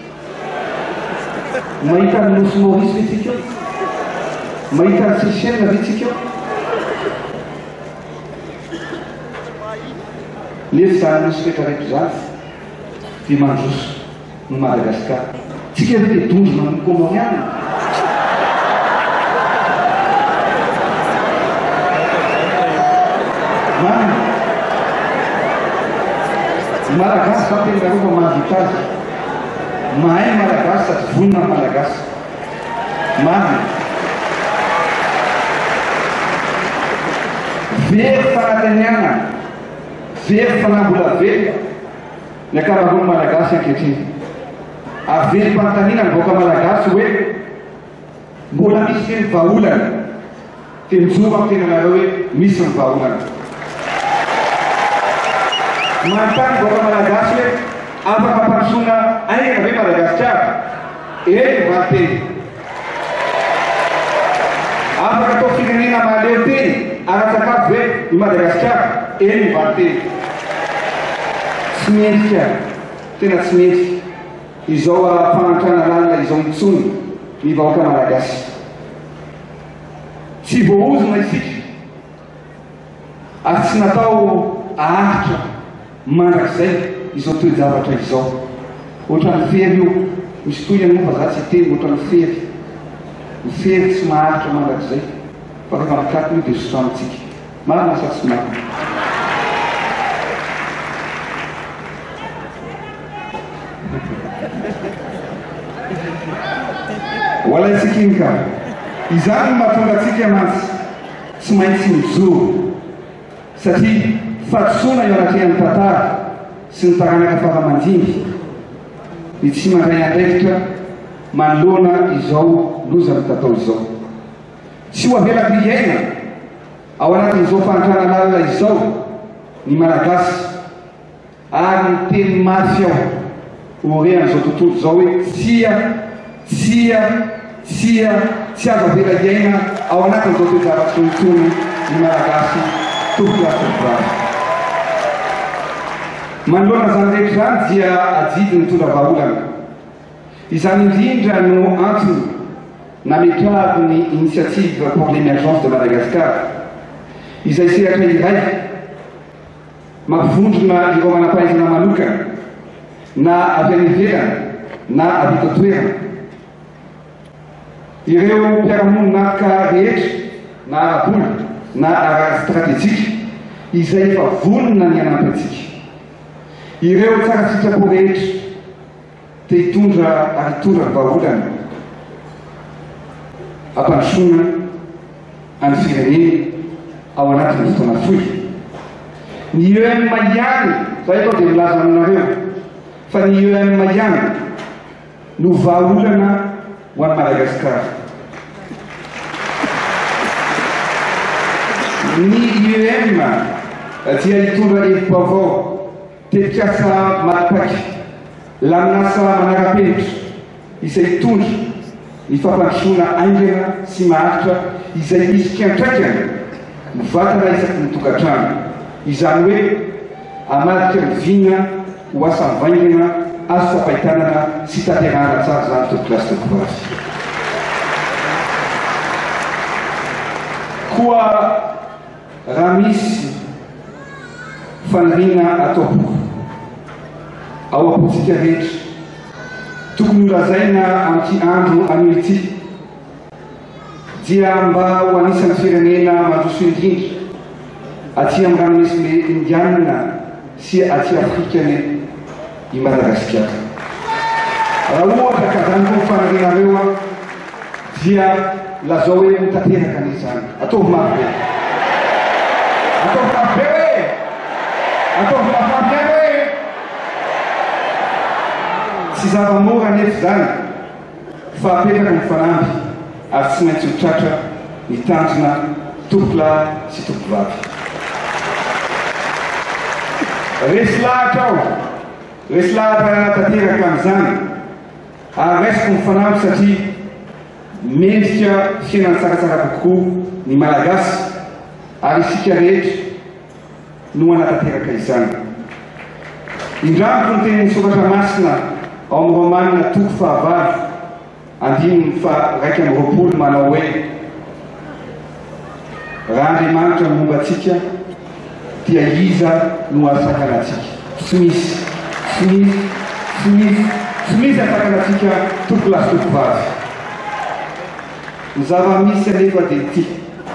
S2: mahita ny nosy Maurice ve isika mahita ny Seychelles ve isika nefa zany nosy rehetrarehetra zany dia mandroso ny Madagasikara tsika ve dia dondrona ny Comoriana mamy Malagasy fa tena rehefa mahavita azy mahay Malagasy sady vonina ny Malagasy mamy very fanataniana very fanambola very ny ankamaroany Malagasy ankehitriny avery mpantanina ny vahoaka Malagasy hoe mbola misy teny vahaolana dia mijoro amin'ny tenanareo hoe misy ny vahaolana manontany vahoaka Malagasy hoe afaka mpandrosoana aina ve Madagasikara eny vateny afaka atao firenena mahaleo teny ara-tsakafo ve i Madagasikara eny vateny tsy mendrika tena tsy mendrika izao fanantrana lalina izao mitsony ny vahoaka Malagasy tsy voaozona isika ary tsy natao ahatra mandrakizay izao toe-javatra izao ohatran'ny fery io misy toy iany moa fa za tsy teny ohatran'ny fery ny fery tsy maharitra mandrakizay fa rehefa mikatiny io dia sosanitsika marina sa tsy marina walaitsika iny ka izany no mahatonga atsika mantsy tsy maintsy mijoro satria fatosoana eo anatrehan'ny tantara sy ny taranaka faramandimby ny tsy mandray andraikitra manoloana izao loza ny tatao izao tsy ho avelaky iaina ao anatin'izao fanantrana lalina izao ny Malagasy ary ny teny mafy aho orean'izao tontolo izao hoe tsia tsia tsia tsy azo avela iaina ao anatin'izao toe-javatra itony ny Malagasy tokolasovavy manoloana zany rehetra zany dia ajidy ny tondra vahaolana izany indrindra no antony nametrahary ny initiative pour l'émergence de Madagascar izay sehatra iray mampivondrona ireo manam-pahaizana manokana na avy any ivelany na avy eto toerana ireo mpiarahamonina rehetra na arabola na ara-stratégique izay efa vonona ny anampy atsika ireo tsara sitrapo rehetra te hitondra ary hitondra ny vahaolana ampandrosoana any firenena ao anatin'ny fotoana fohy ny E M ihany zay atao dia milaza aminareo fa ny E M ihany no vahaolana ho an'ny Madagasikara ny E M dia hitondra hevi-baovao tetikasa matipaky laminasa manara-penitra izay hitondra ny fampandrosoana aingana sy maharitra izay misy kiantraikana mivatana isaky ny tokantrano izany hoe amadika mivina ho asa mivaingana azo sapahitanana sy tanterahana tsara zany topilasy tokovasy koa raha misy faniriana atao boky ao apotsika rehetra tokony holazaina amin'ity andro anio ity dia mba ho anisan'ny firenena mandroso indrindra aty amin'ny ranomisy indiana sy aty afrikany i Madagasikara raha ohatra ka zany koa fanirianareo dia lazao hoe mitateraka ny zany ataovy mafy be ataovy mafy be ataovy mafy be tsy zava-mora nefa zany fa apetraka ny fanamby ary tsy maintsy hotratra ny tanjona tompolahy sy tompovavy resy lahatra aho resy lahatra tanteraka amin'izany ary raisiko ny fanamby satria mendrika fiainana tsaratsara kokoa ny malagasy ary isika rehetra no anatanteraka izany. Indramiko ny tenin'ny soratra masina ao amin'ny Romanina toko fahavalo andininy fa raiky amby roapolo manao hoe raha Andriamanitra momba antsika dia iza no asakana antsika. Tsy misy, tsy misy, tsy misy, tsy misy asakana antsika toko lasy toko vavy. Ny zava-misy anefa dia ity: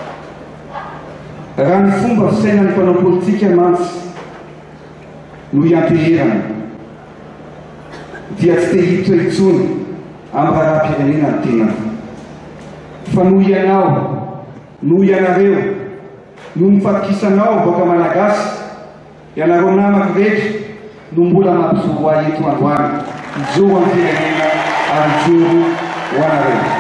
S2: raha ny fomba fisainan'ny mpanao politika mantsy no ianteherana dia tsy te hito intsony amin'ny raharaham-pirenena ny tenany, fa noho ianao, noho ianareo, no mifatokisanao boaka malagasy, ianareo namako rehetra no mbola mampizoa ahy eto androany, ijoro amin'ny firenena ary ijoro ho anareo.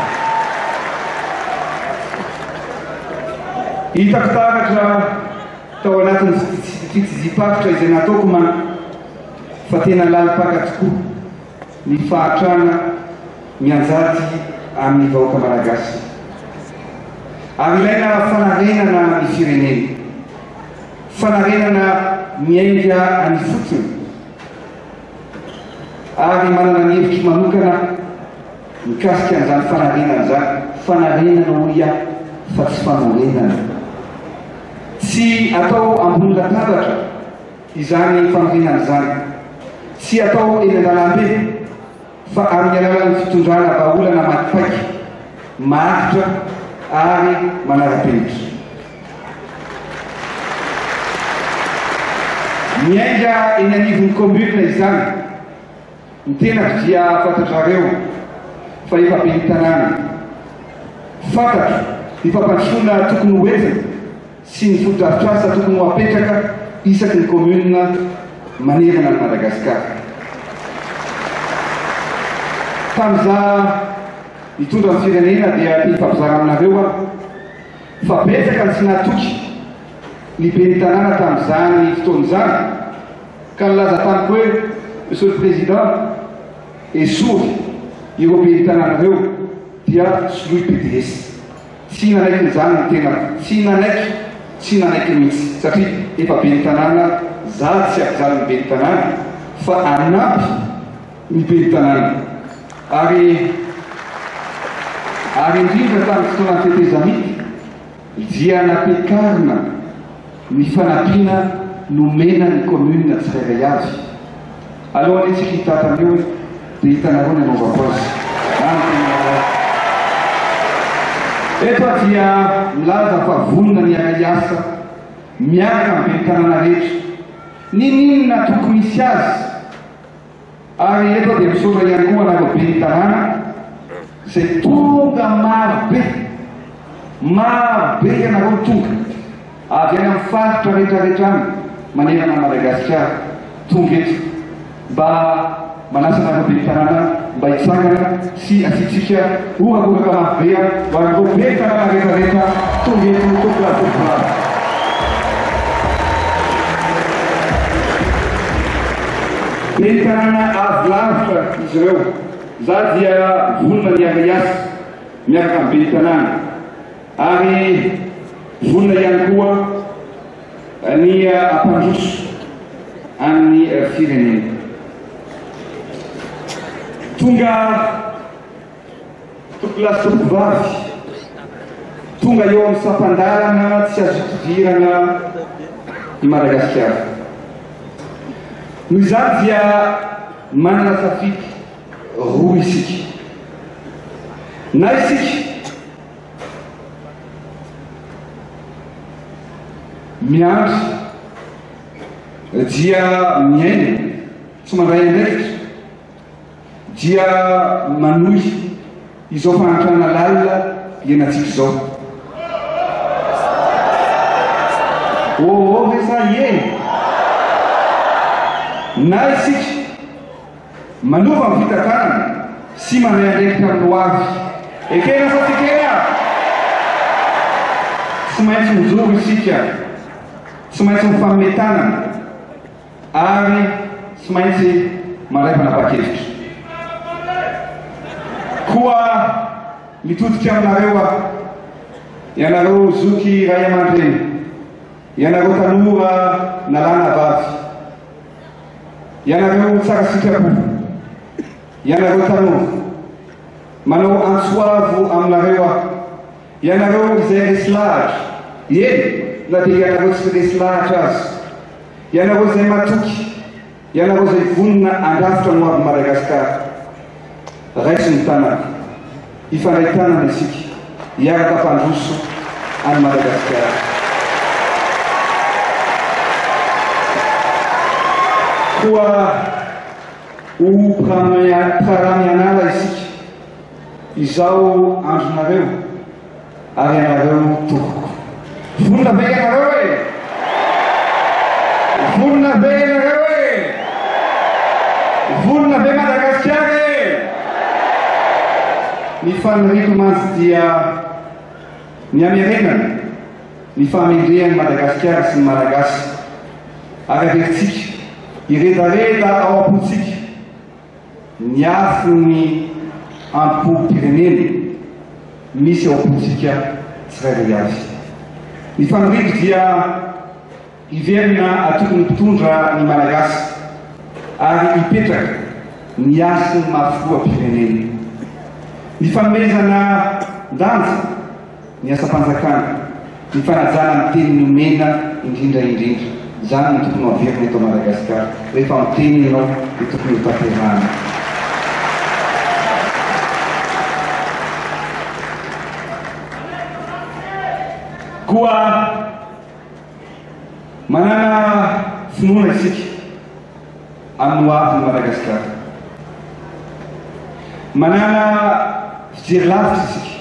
S2: Hitako taratra tao anatin'ny fitsizipafitra izay nataoko ma fa tena lalipaka tokoa ny fahatrana mianjaty amin'ny vahoaka malagasy. Ary ilaina fanarenana ny firenena, fanarenana miainga any fotsiny, ary manana ny hevitry manokana mikasika an'izany fanarenana zany. Fanarenana hoy aho fa tsy fanorenana. Tsy atao ambony latabatra izany fanorenana izany, tsy atao eny an-dalambe, fa amin'ny alalan'ny fitondrana vahaolana matipaiky, maritra ary manara-penitra. Miainga eny anivon'ny commune izany, ny tenako dia fantatrareo fa efa be ny tanàna, fantatro ny fampandrosoana tokony hoentina sy ny foto-drafitrasa tokony ho apetraka isaky ny commune manerana ny Madagasikara. Tamin'izaho nitondra ny firenena dia tia fampizara aminareo aho fa betsaka ny tsy nahatoky ny be ny tanàna tamin'izany fotoan'izany, ka nilaza tamiko hoe Monsieur le Président, esory ireo be ny tanànareo dia soloy P D S. Tsy nanaiky n'izany ny tenako, tsy nanaiky, tsy nanaiky mihitsy, satria efa be ny tanàna, za tsy ampizary ny be ny tanàna fa anampy ny be ny tanàna. Ary ary indrindra tamin'ny fotoana tetezamity dia napekarina ny fanampiana nomena ny commune tsirairay avy. Alohan'ny tsika hitatana eo dia hitanareo ny anaovako azy. Eto dia milaza fa vonona ny aray asa miaraka amin'ny be ny tanàna rehetra, ninonina tokony misy azy. Ary eto dia misaotra ihany koa anareo be ny tanàna izay tonga maro be, maro be ianareo tonga avy any amin'ny faritra rehetrarehetra any manerana Madagasikara, tonga eto mba manasa anareo be ny tanàna mba hitsangana sy asitsika orakoraka mafy be mba anareo be ny tanàna rehetrarehetra tonga eto tokolatokolato. Be ny tanàna avy lavitra izy ireo. Za dia vonona ny aray asa miaraka amin'ny be ny tanàna, ary vonona ihany koa ny ampandroso amin'ny firenena. Tonga tokolasy tokovavy, tonga eo amin'ny sampandalana tsy azo idirana i Madagasikara. Noho izany dia manana safidy roa isika. Na isika miandry dia miaina tsy mandray andraikitra, dia manohy izao fanatrana lalina ianantsika izao. Oh, resa ie. Na isika manova amin'ny fitakanana sy mandray andraikitra amin'ny hoavy, ekena sa tikena, tsy maintsy mijoro isika, tsy maintsy mifammetana, ary tsy maintsy mandray fanapa-kevitra. Koa mitodika aminareo aho ianareo zoky ray aman-dreny ianareo tanora nalana vavy ianareo tsara sitrapo ianareo tanora manao antsoavo aminareo aho ianareo izay resy lahatra eny na dia ianareo tsy resy lahatra azy ianareo izay matoky ianareo izay vonina andrafitra no avy Madagasikara raisy ny tanana ifandray tanana isika hiaraka mpandroso any Madagasikara koa ho praramianala isika izao andronareo ary ianareo tokoko vonina be ianareo e vonina be ianareo e vonina be Madagasikara e ny faniriko mantsy dia ny amerenana ny famendrehan'ny Madagasikara sy ny malagasy ary averitsika iredareda ao am-potsika ny afo ny ampo-pireneny misy ao am-potsika tsirairay azy ny faniriko dia iverina atokony mpitondra ny malagasy ary ipetraka ny asy ny mahafoa-pireneny ny fanomezana ndanja ny asa-panjakana ny fanajana amin'ny teny nomena indrindra indrindra zany ny tokony averina eto Madagasikara rehefa miteny ianao ny tokony hotanterahana koa manana finoana isika amin'ny hoavin'ny Madagasikara manana fijery lavitra isika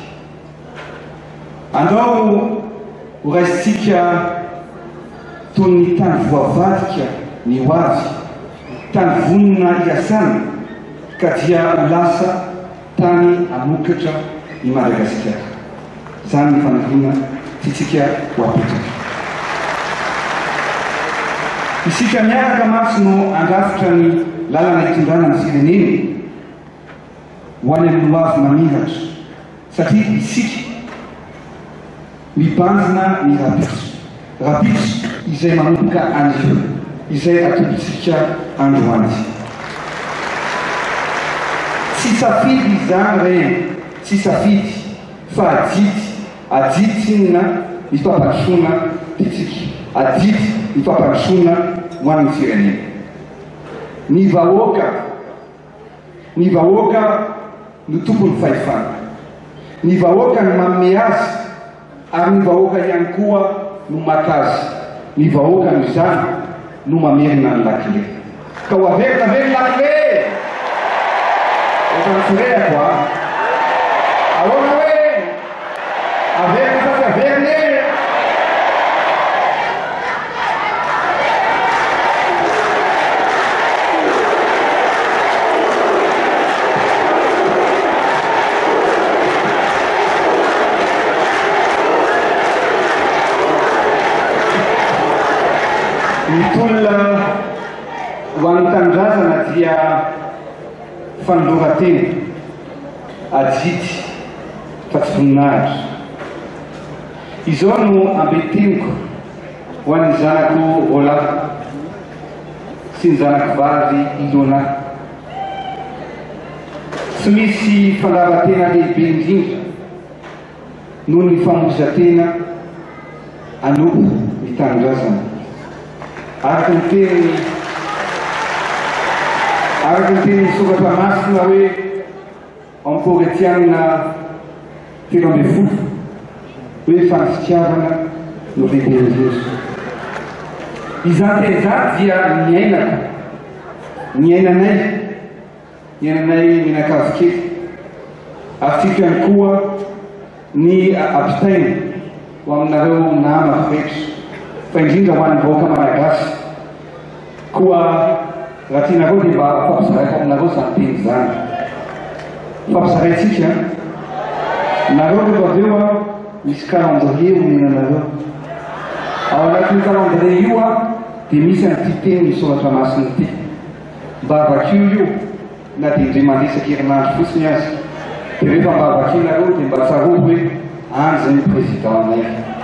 S2: andao ho raisitsika toy ny tany voavadika ny hoavy tany vonina iasana ka dia ho lasa tany amokatra ny Madagasikara zany ny fanavina titsika ho apetraka isika miaraka masy no andrafitra ny lalana itondrana ny fireneny ho any amin'ny hoavy mamiratra satria isika mibanjina ny rapitso rapitso izay manomboka anio izay atolotsika androany tsy safidy izany reny tsy safidy fa adidy adidy na mifampandrosoana titsika adidy mifampandrosoana ho an'ny firenena ny vahoaka ny vahoaka no tompony fahefana ny vahoaka ny manome azy ary ny vahoaka ihany koa no makazy ny vahoaka no izany no mamerina ny lakile ka ho averina ve ny lakile efa nifirehako a ahoana hoe averina fa tsy averina e mitolona ho an'ny tanindrazana dia fanolora-tena adidy fa tsy voninahitra izao no ambeteniko ho an'ny zanako Rola sy ny zanako vavy Ilona tsy misy fandavan-tena lehibe indrindra noho ny famozan-tena anompo ny tanindrazana araky ny teny araky ny teny soratra masina hoe amin'ny Koretianina telo amby folo hoe fanfitiavana no lehiben'i Jeso izany teny izany dia ny ainako ny ainanay ny ainanay mianakavy kely afitsika ihany koa ny ampitaina ho aminareo nama rehetra fa indrindra ho an'ny vahoaka malagasy koa raha tianareo dia mba fampizaraiko aminareo zany teny zany fampizaraitsika nareo rehefa avy eo a misy calendrier omenanareo ao anatin'ny calendrier io a dia misy an'ity teny misoratra masina ity mba avakio io na dia indray mandesaky herinandro fotsiny azy dia dia rehefa mba vakinareo dia mba tsaroa hoe any zany président anay.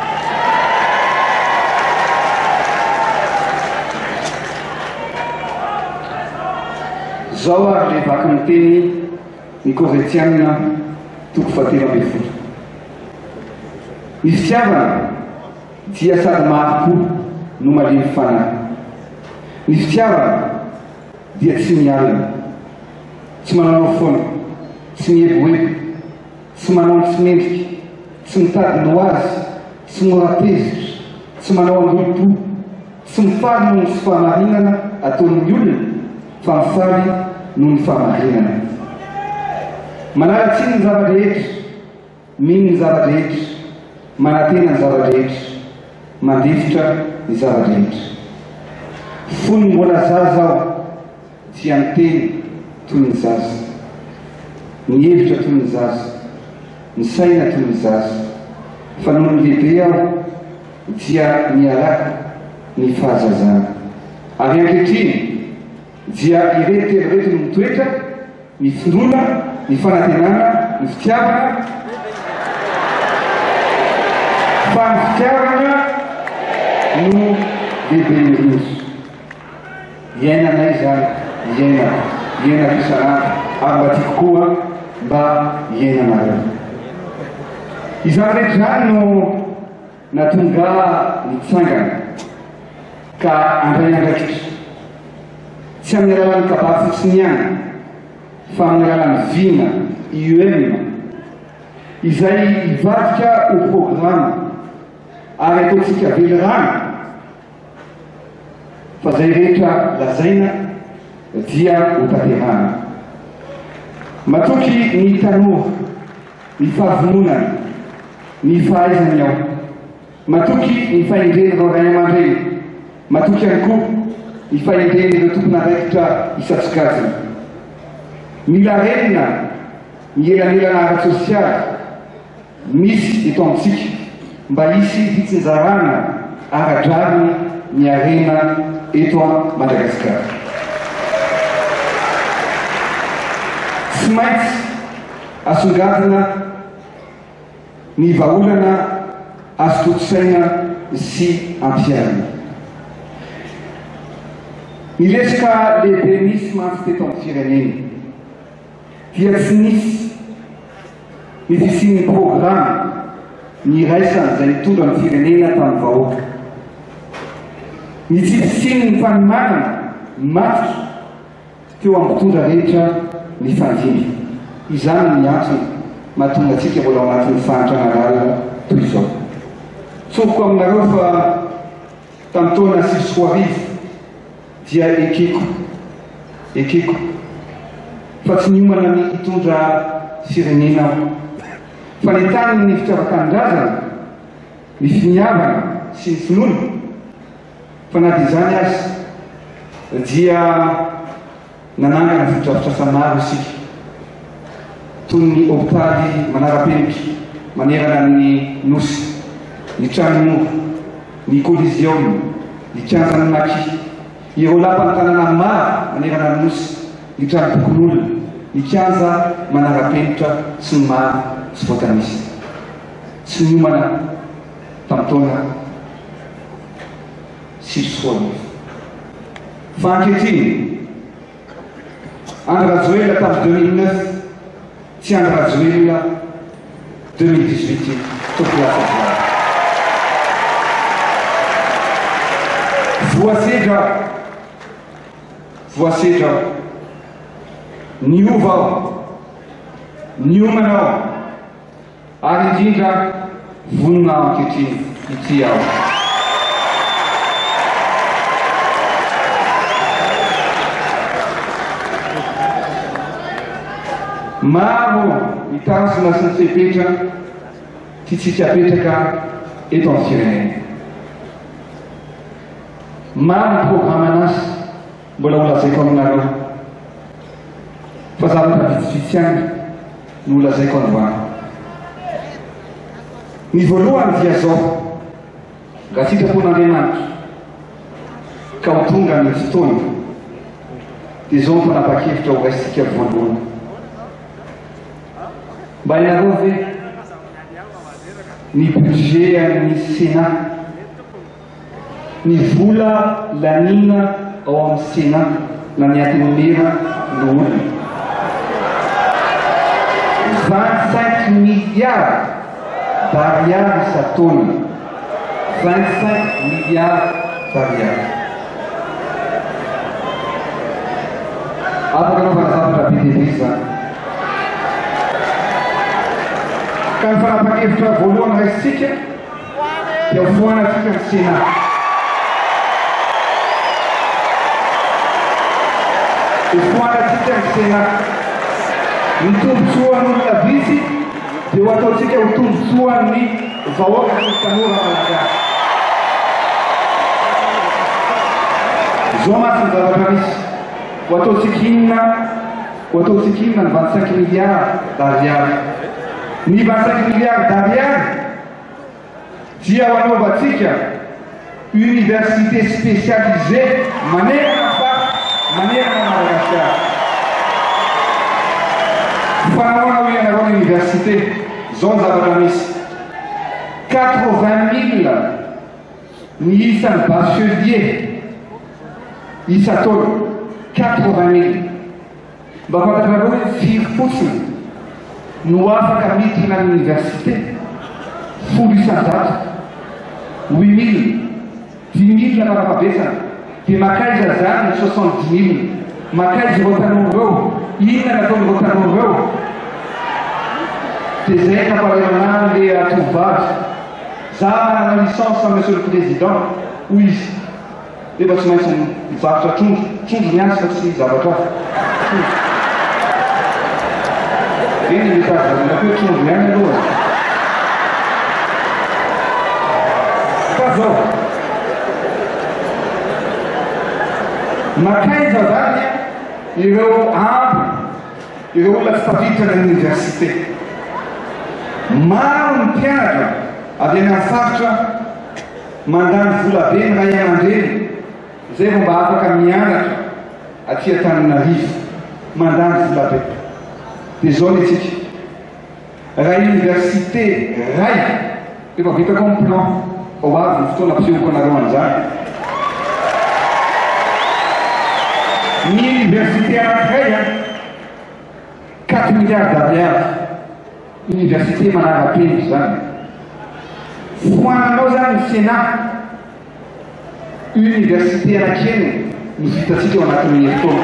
S2: Zao ary le vaky ny teny ny Koretianina toko fahatelo ambin'ny folo. Ny fitiavana dia sady mafy no malemy fanahy. Ny fitiavana dia tsy mialina, tsy manao foana, tsy mieboebo, tsy manao tsy mendrika, tsy mitady no azy, tsy mora tezitra, tsy manao andolo-po, tsy mifaly noho ny sy fahamarinana ataon'ny olona, fa mifaly noho ny fahamarinana. Manaratsiny ny zava-drehetra, mino ny zava-drehetra, manantena ny zava-drehetra, mandefitra ny zava-drehetra. Fony mbola zaza aho dia miteny toy ny zaza, ny hevitra toy ny zaza, ny saina toy ny zaza, fa noho ny lehibe aho dia mialaka ny fahazazana. Ary ankehitriny dia ireto telo reto no mitoetra: ny findona, ny fanantenana, ny fitiavana. Fa ny fitiavana no lehibe indrindra. Iainanay zany, iaina, iaina isanandro, ary mba tiako koa mba iainanareo. Izany rehetra zany no natonga nitsangana ka andray andraikitra, tsy amin'ny alalan'ny kabary fotsiny ihany, fa amin'ny alalan'ny vina I U M izay ivadika ho programa ary ataontsika velorano. Fa zay rehetra lazaina dia ho tanterahana. Matoky ny tanora, ny fahavononana, ny fahaizany ao, matoky ny fahendren'ireo ray aman-dreny, matoky ihany koa ny fahendren'ireo tompon'andraikitra isan-tsokajiny. Mila renina ny elanelana ara-tsosialy misy eto amintsika mba hisy fitsinjarana ara-drariny ny arena eto a Madagasikara. Tsy maintsy asongadina ny vahaolana, azo toto-saina sy ampiarina. Ny resaka lehibe misy mantsy teto amin'ny firenena dia tsy nisy ny fisian'ny programa ny raisana izay nitondra ny firenena tamin'ny vahoaka. Ny tsy fisian'ny ny fanimanana matotra teo amin'ny mpitondra rehetra ny fandimby. Izany ny antony mahatonga antsika mbola ao anatin'ny fahantrana lalina toy izao. Tsopoko aminareo fa tamin'ny taona sivy sy roa arivo dia ekeko, ekeko fa tsy niomana ny hitondra firenena fa ny tany ny fitiavakan-drazana, ny finiavana sy ny finoana. Fa na dia izany azy dia nanangana fotodrafitrasa maro isika, toy ny hôpitaly manara-penitra manerana ny nosy, ny tranon'oro, ny coliseum, ny kianjan'ny maki, ireo lapan'ny tanàna maro manerana ny nosy, ny trano bokon'olona, ny kianja manara-penitra sy ny maro sy voatanisa. Tsy niomana tamin'ny taona sivy sy roa arivo. Fa ankehitriny André Rajoelina tamin'ny deux mille neuf tsy André Rajoelina deux mille dix-huit tokola voasedra voasedra niova aho, niomana aho, ary indrindra vonona aho ankehitriny ity aho. Maro ny tanjona sy ny fepetra tiantsika apetraka eto amin'ny firenena. Maro ny programa anazy mbola ho lazaiko aminareo, fa zavatra vitsivitsy ihany no ho lazaiko androany. Ny voalohany dia zao: raha sitrapon'Andriamanitra ka ho tonga ny fotoana dia zao ny fanapa-kevitra ho raisitsika voalohany. mba hainareo ve ny budget amin'ny Sénat, ny vola lanina ao amin'ny Sénat na niatin'ny mera nohony vingt-cinq milliards d'ariary isataona, vingt-cinq milliards d'ariary. Afaka anaovana zavatra be dia be izany. Ka ny fanapahan-kevitra voalohany raisitsika dia foanatsika ny Sénat. Foanatsika ny Sénat. Ny tombotsoan'olona vitsy dia ho ataotsika ho tombotsoan'ny vahoaka ny tanora malagasy. Zao maty ny zavatra misy. Ho ataotsika inona, ho ataotsika inona ny vingt-cinq milliards d'ariary. Ny vingt-cinq milliards d'ariary dia ho anaovantsika université spécialisée manerana fa manerana Madagasikara. Fanahoana hoe ianareo ny université zao ny zavatra misy quatre-vingt mille ny isan'ny bachelier isataona, quatre-vingt mille. Mba fantatrareo hoe firy fotsiny no afaka miditra ny université, folo isan-jato, huit mille, dix mille narafabetsana, dia makaiza zany soixante-dix mille. Makaiza ireo tanora ireo, inona nataon'ireo tanora ireo? Dia zay nampalailana le tovovavy. Za manana licence monsieur le président, hoy izy. Efa tsy maintsy mivarotra trondro, trondro miantsy fa tsy zavatra hafa. Eny mitazana koe trondro ihany aloha. Fa zao makaiza zany ireo ampy, ireo olona tsy tafiditra ny université. Maro ny mpianatra avy any amin'ny faritra mandany vola be ny ray aman-dreny zay vao mba afaka mianatra aty Antananarivo, mandany vola be. Dia zao ny tsika raha université ray efa vitako amin'ny plan ao avy ny fotoana mpisehoako anareo an'izany. Ny université anankiray quatre milliards d'ariary. Université manara-penitra zany. Foananao zany ny Sénat université anankeny no vitatsika ao anatin'ny herintaona.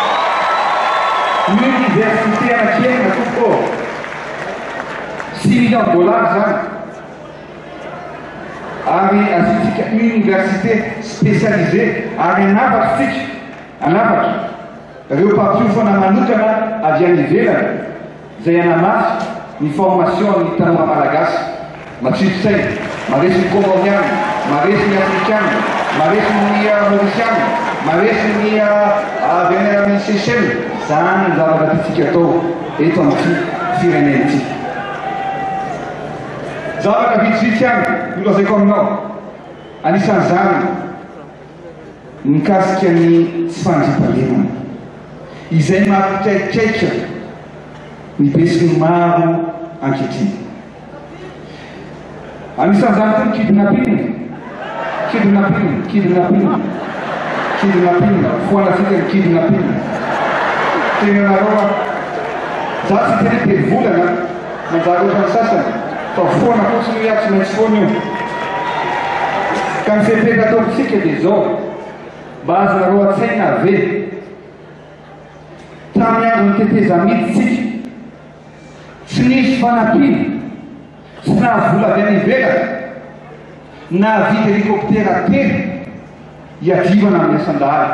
S2: Université anankeny natoko six millions dollars zany. Ary azitsika université spécialisée ary anavatitsika anavatra ireo mpampiofana manokana avy any ivelany zay anamafy ny formation ny tanora malagasy matsitosay, maresy ny comoriany, maresy ny afrikany, maresy ny mauriciany, maresy ny avy any amin'ny Seychelles. Zany ny zavatra tiatsika atao eto amin'ity firenentsika. Zavatra vitsivitsy any nolazaiko aminao, anisan'izany mikasika ny tsy fandriam-pahalemana izay mampikaikaika ny besiny maro ankehitriny. Anisan'izany koa ny kidnapping, kidnapping, kidnapping, kidnapping, foanatsika ny kidnapping. Tena nareo za tsy tena telo volana manjary ohatrany sasany fa foana fotsiny hoe tsy maintsy foana io. Ka ny fepeka ataontsika dia zao mba azonareo an-tsaina ave tamin'ny andro niteteza miditsika tsy nisy fanampiana tsy nahavola avy any ivelany nahavidy hélicoptera telo hiadivana amin'ny asandala.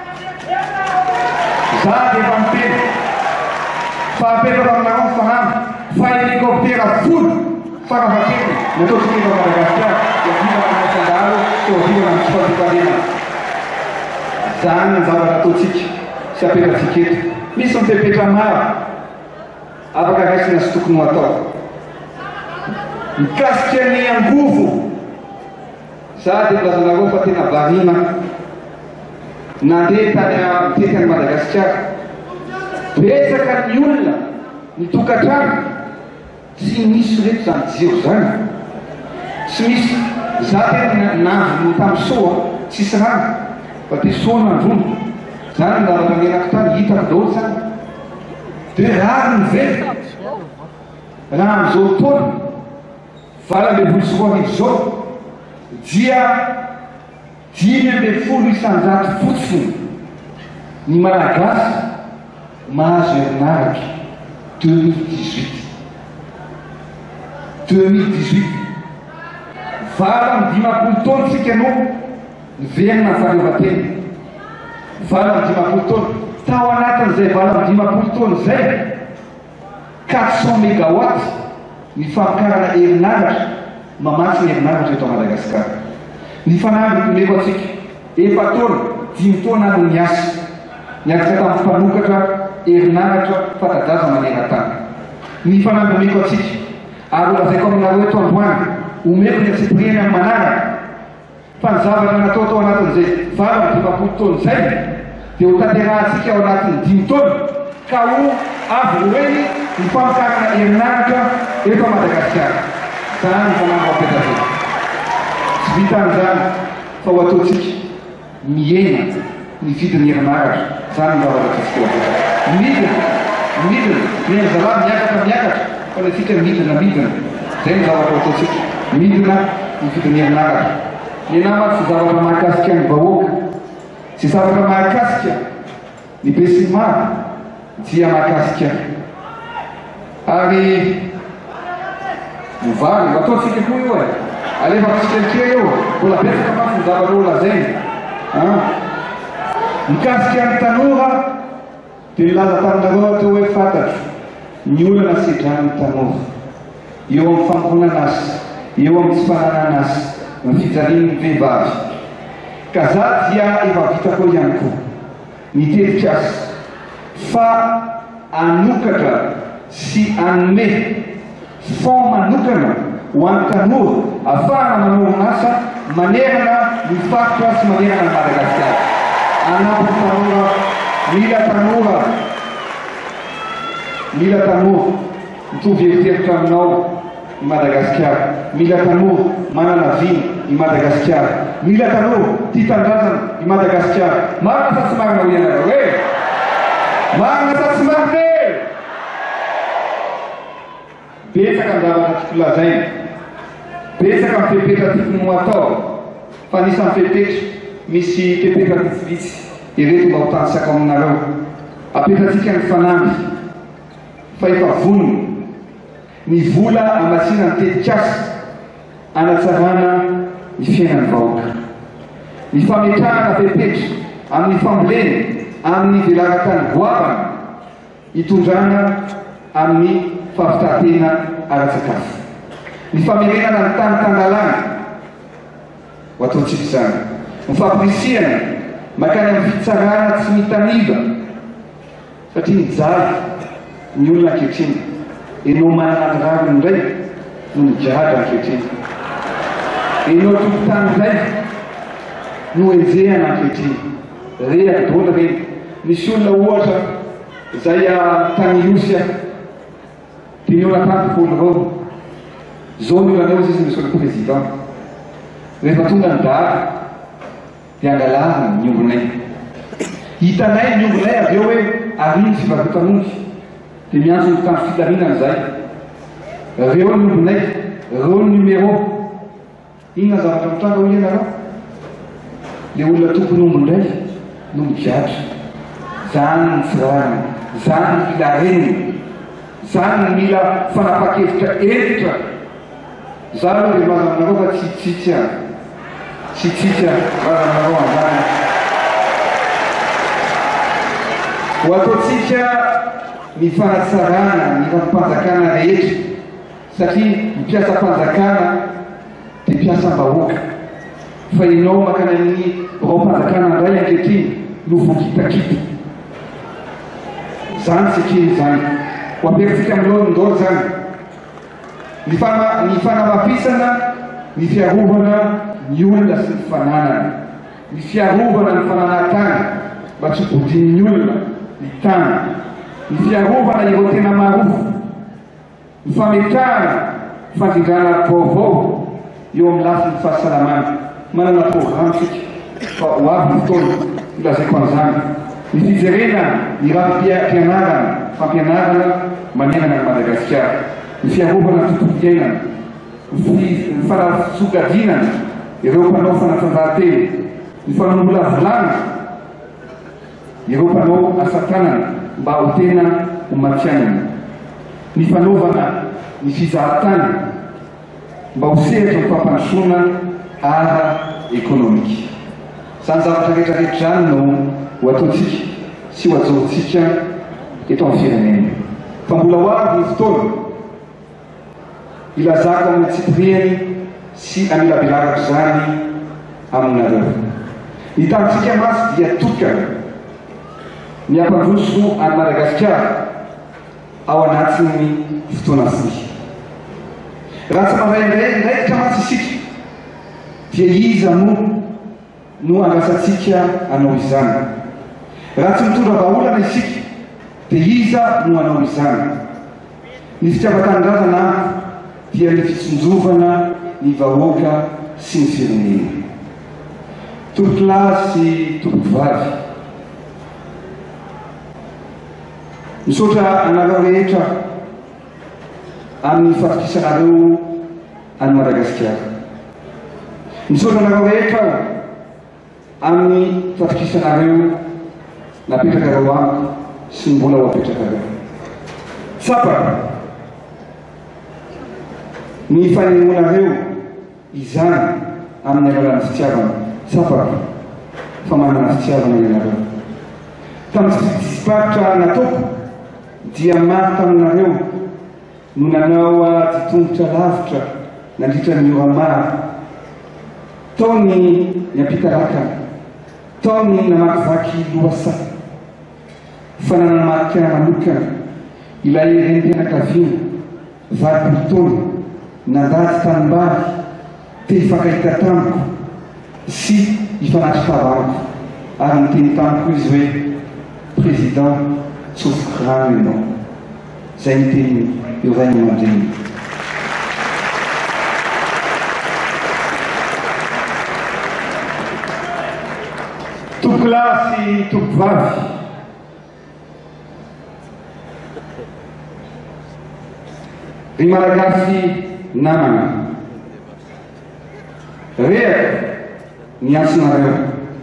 S2: Za dia efa miteny fa apetaka aminareo ny fahamy fa hélicoptera folo farafakely nataotsika efa Madagasikara hiadivana amin'ny asandala to adivana amin'ny tsy fahadiam-pahalemana. Zany ny zavatra ataotsika sy apetatsika eto. Misy mipepetra maro afaka raisina sy tokony ho atao. Mikasika ny angovo, za dia milazanareo fa tena varina nandeha tany mitety any Madagasikara. Betsaka ny olona ny tokantrano tsy misy reto zany jiro zany tsy misy za tena navy tamin'ny soa tsisy rano fa te soa nandrono zany navaka menako tany hitako daholo zany de rary ny vety raha am'izao taona vala ambin'ny folo sy roa arivo zao dia dimy ambin'ny folo isan-jato fotsiny ny malagasy mahazo herinaratra deux mille dix-huit deux mille dix-huit vala amin'ny dimapolo taona tsika anao niverina ny fahaleovan-tena vala amin'ny dimapolo taona tao anatin'izay vala amin'ny dimapolo taona zay quatre cent mégawatt ny famokarana herinaratra mamatsy ny herinaratra eto Madagasikara. Ny fanahy meko atsika efa taona dimy taona no niasa niaraka tamin'ny mpanokatra herinaratra fanta-daza maneran-tany. Ny fanahy meko atsika ary lazaiko aminareo eto androany omeko ny atsipiriany amin'ny manaraka fa ny zavatra natao tao anatin'izay vala amin'ny dimapolo taona zay dia ho tanterahantsika ao anatin'ny dimy taona ka ho avy roeny ny famokarana herinaratra eto Madagasikara. Zany ny fanambo apetazay tsy vitan'izany fa ho ataotsika miaina ny vidin'ny herinaratra. Zany ny zavatra tsika midina midina miaina zala miakatra miakatra fa le tsika midina midina zay ny zavatra ho ataotsika midina ny vidin'ny herinaratra. Ny nama tsy zavatra mahakasika ny vahoaka tsy zavatra mahakasika ny besimara dia mahakasika ary mivary ataotsika koa io e alefa tsikelikely io mbola betsaka masy ny zavatra ho lazainy mikasika ny tanora dia milaza taminareo atao hoe fantatro ny olana sedrany tanora eo amin'ny famponana azy eo amin'ny tsy fananana azy ny fijaliany ny vehivavy ka za dia efa vitako ihany koa nitezitra azy fa anokatra sy anome fond manokana ho an'ny tanora ahafahana manorina asa manerana ny faritra sy manerana ny Madagasikara. Anampy tanora mila tanora mila tanora mitovy heritreritra aminao i Madagasikara, mila tanora manana viny i Madagasikara, mila tanora tia tandrazana i Madagasikara. Marina sa tsy marina ho ianareo e? Marina sa tsy marina e? Betsaka ny zavatra tiako lazaina, betsaka ny fepetra tiako no atao fa anisan'ny fepetra misy fepetra vitsivitsy ireto mba ho tantsaka aminareo. Apetratsika ny fanamby fa efa vonona ny vola amasina ny tetikasa anatsarana ny fiainan'ny vahoaka. Ny fametrahana fepetra amin'ny fambolena amin'ny velaran-tany goavana hitondrana amin'ny fahafitahtena ara-tsakafo. Ny famerenana ny tany tandalana ho ataotsika izany. Ny fampirisihana makany amin'ny fitsarana tsy mitaniva satria mijaly ny olona ankehitriny enao manana ny rariny indray no migadra ankehitriny, enao tompotany indray no enjehana ankehitriny. Rehaka daholo reny. Misy olona ohatra izay tany Iosy tianao natanty folo rao zao miranao izy misy olona président rehefa tonga ny dara dia angalazana ny ombonay hitanay ny ombonay avy eo hoe ariny fivarotan'ondry dia miantso ny tany filaminana zay reo ny ombonay reo ny numéro inona zavatra mitranga ho ianareo le olona tompony ombondray no migadra. Zany ny firariny, zany ny filareniny, zany ny mila fanapakevitra hevitra. Za aloha dia mazanareo fa tsy tsitsy tsy tsitsy mazanareo an'izany. Ho ataotsika ny fanatsarana ny fampanjakana rehetra satria mipiasa mpanjakana dia mpiasam-bahoaka fa ianao makany amin'ny rao-mpanjakana indray ankehitriny no vokitakita. Zany sekeny zany ho ampiatsika amin'olon-dolo zany ny fanamafisana ny fiarovana ny olona sy ny fananana, ny fiarovana ny fananatany mba tsy bodin'ny olona ny tany, ny fiarovana ireo tena marofo mifametara fandidrana vaovao eo amin'ny lafin'ny fahasalamana manana programme sika fa ho avy ny fotoana ilazaiko an'izany ny fijerena ny raha-pianarana fampianarana manenana ny Madagasikara ny fiarovana ny tontolo iainana ny farasogadinana ireo mpanao fanatanjahantena ny fanombola volana ireo mpanao asa tanana mba ho tena ho matianana ny fanaovana ny fizahatany mba ho sehatra ny fampandrosoana ara ekonomika. Zany zavatra rehetrarehetra zany no ho ataontsika sy ho ajaontsika eto amin'ny firenena. Fa mbola ho avy ny fotoana ilazako amin'ny tsipiriany sy amilabelarako zany aminareo. Ny tanitsika masy dia tokana ny ampandroso any Madagasikara ao anatin'ny fotoana fohy. Raha tsy maraindray ndraikitra masy isika dia iza no no andrasantsika anao izany. Raha tsy mitondra vahaolana isika dia iza no anao izany. Ny fitiavan-tanindrazana dia ny fitsonjovana ny vahoaka sy ny firenena. Tompokilahy sy tompovavy, misaotra anareo rehetra amin'ny fatokisanareo any Madagasikara. Misaotra anareo rehetra amin'ny fatokisanareo napetrakareo amiko sy ny mbola ho apetrakareo. Tsapaka ny fanemonareo izany amin'ny alalan'ny fitiavana. Tsapaka fa manana fitiavana ianareo. Tamin'ny fitsiparitra nataoko dia maro taminareo no nanao ditongotra lavitra nandritra ny ora maro. Tao ny niampitarakana, tao ny namakivaky loasa fa nanamarika manokana ilay renim-pianakaviana vadim-potoana nandady tanimbary te hifankahita tamiko sy hifanatry tavaniko ary niteny tamiko izy hoe président tsofokrano ianao. Zay niteny eo ray ny aman-dreny. Tompokilahy sy tompovavy, ry malagasy namana, rehaka ny antsinareo.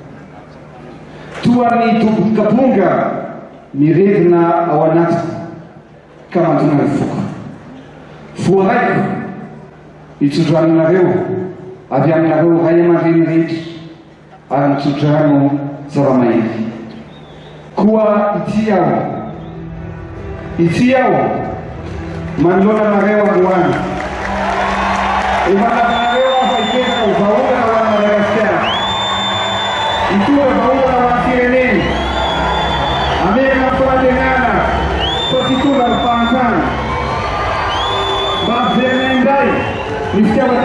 S2: Toa ny tompo-kaponga miredina ao anatiko ka mandona ny foko. Voaraiko hitsodraninareo avy aminareo ray aman-dreny rehetra ary mitsodrano zava-mahery. Koa ity aho, ity aho manoloana anareo androany. Emanavy aho fa hipetraka ho vahoaka ho any Madagasikara. Hitondra vahoaka ho any firenena. Amerika ny fahantenana fa tsy hitondra ny fahantana. Mba ampiverina indray ny fitiavana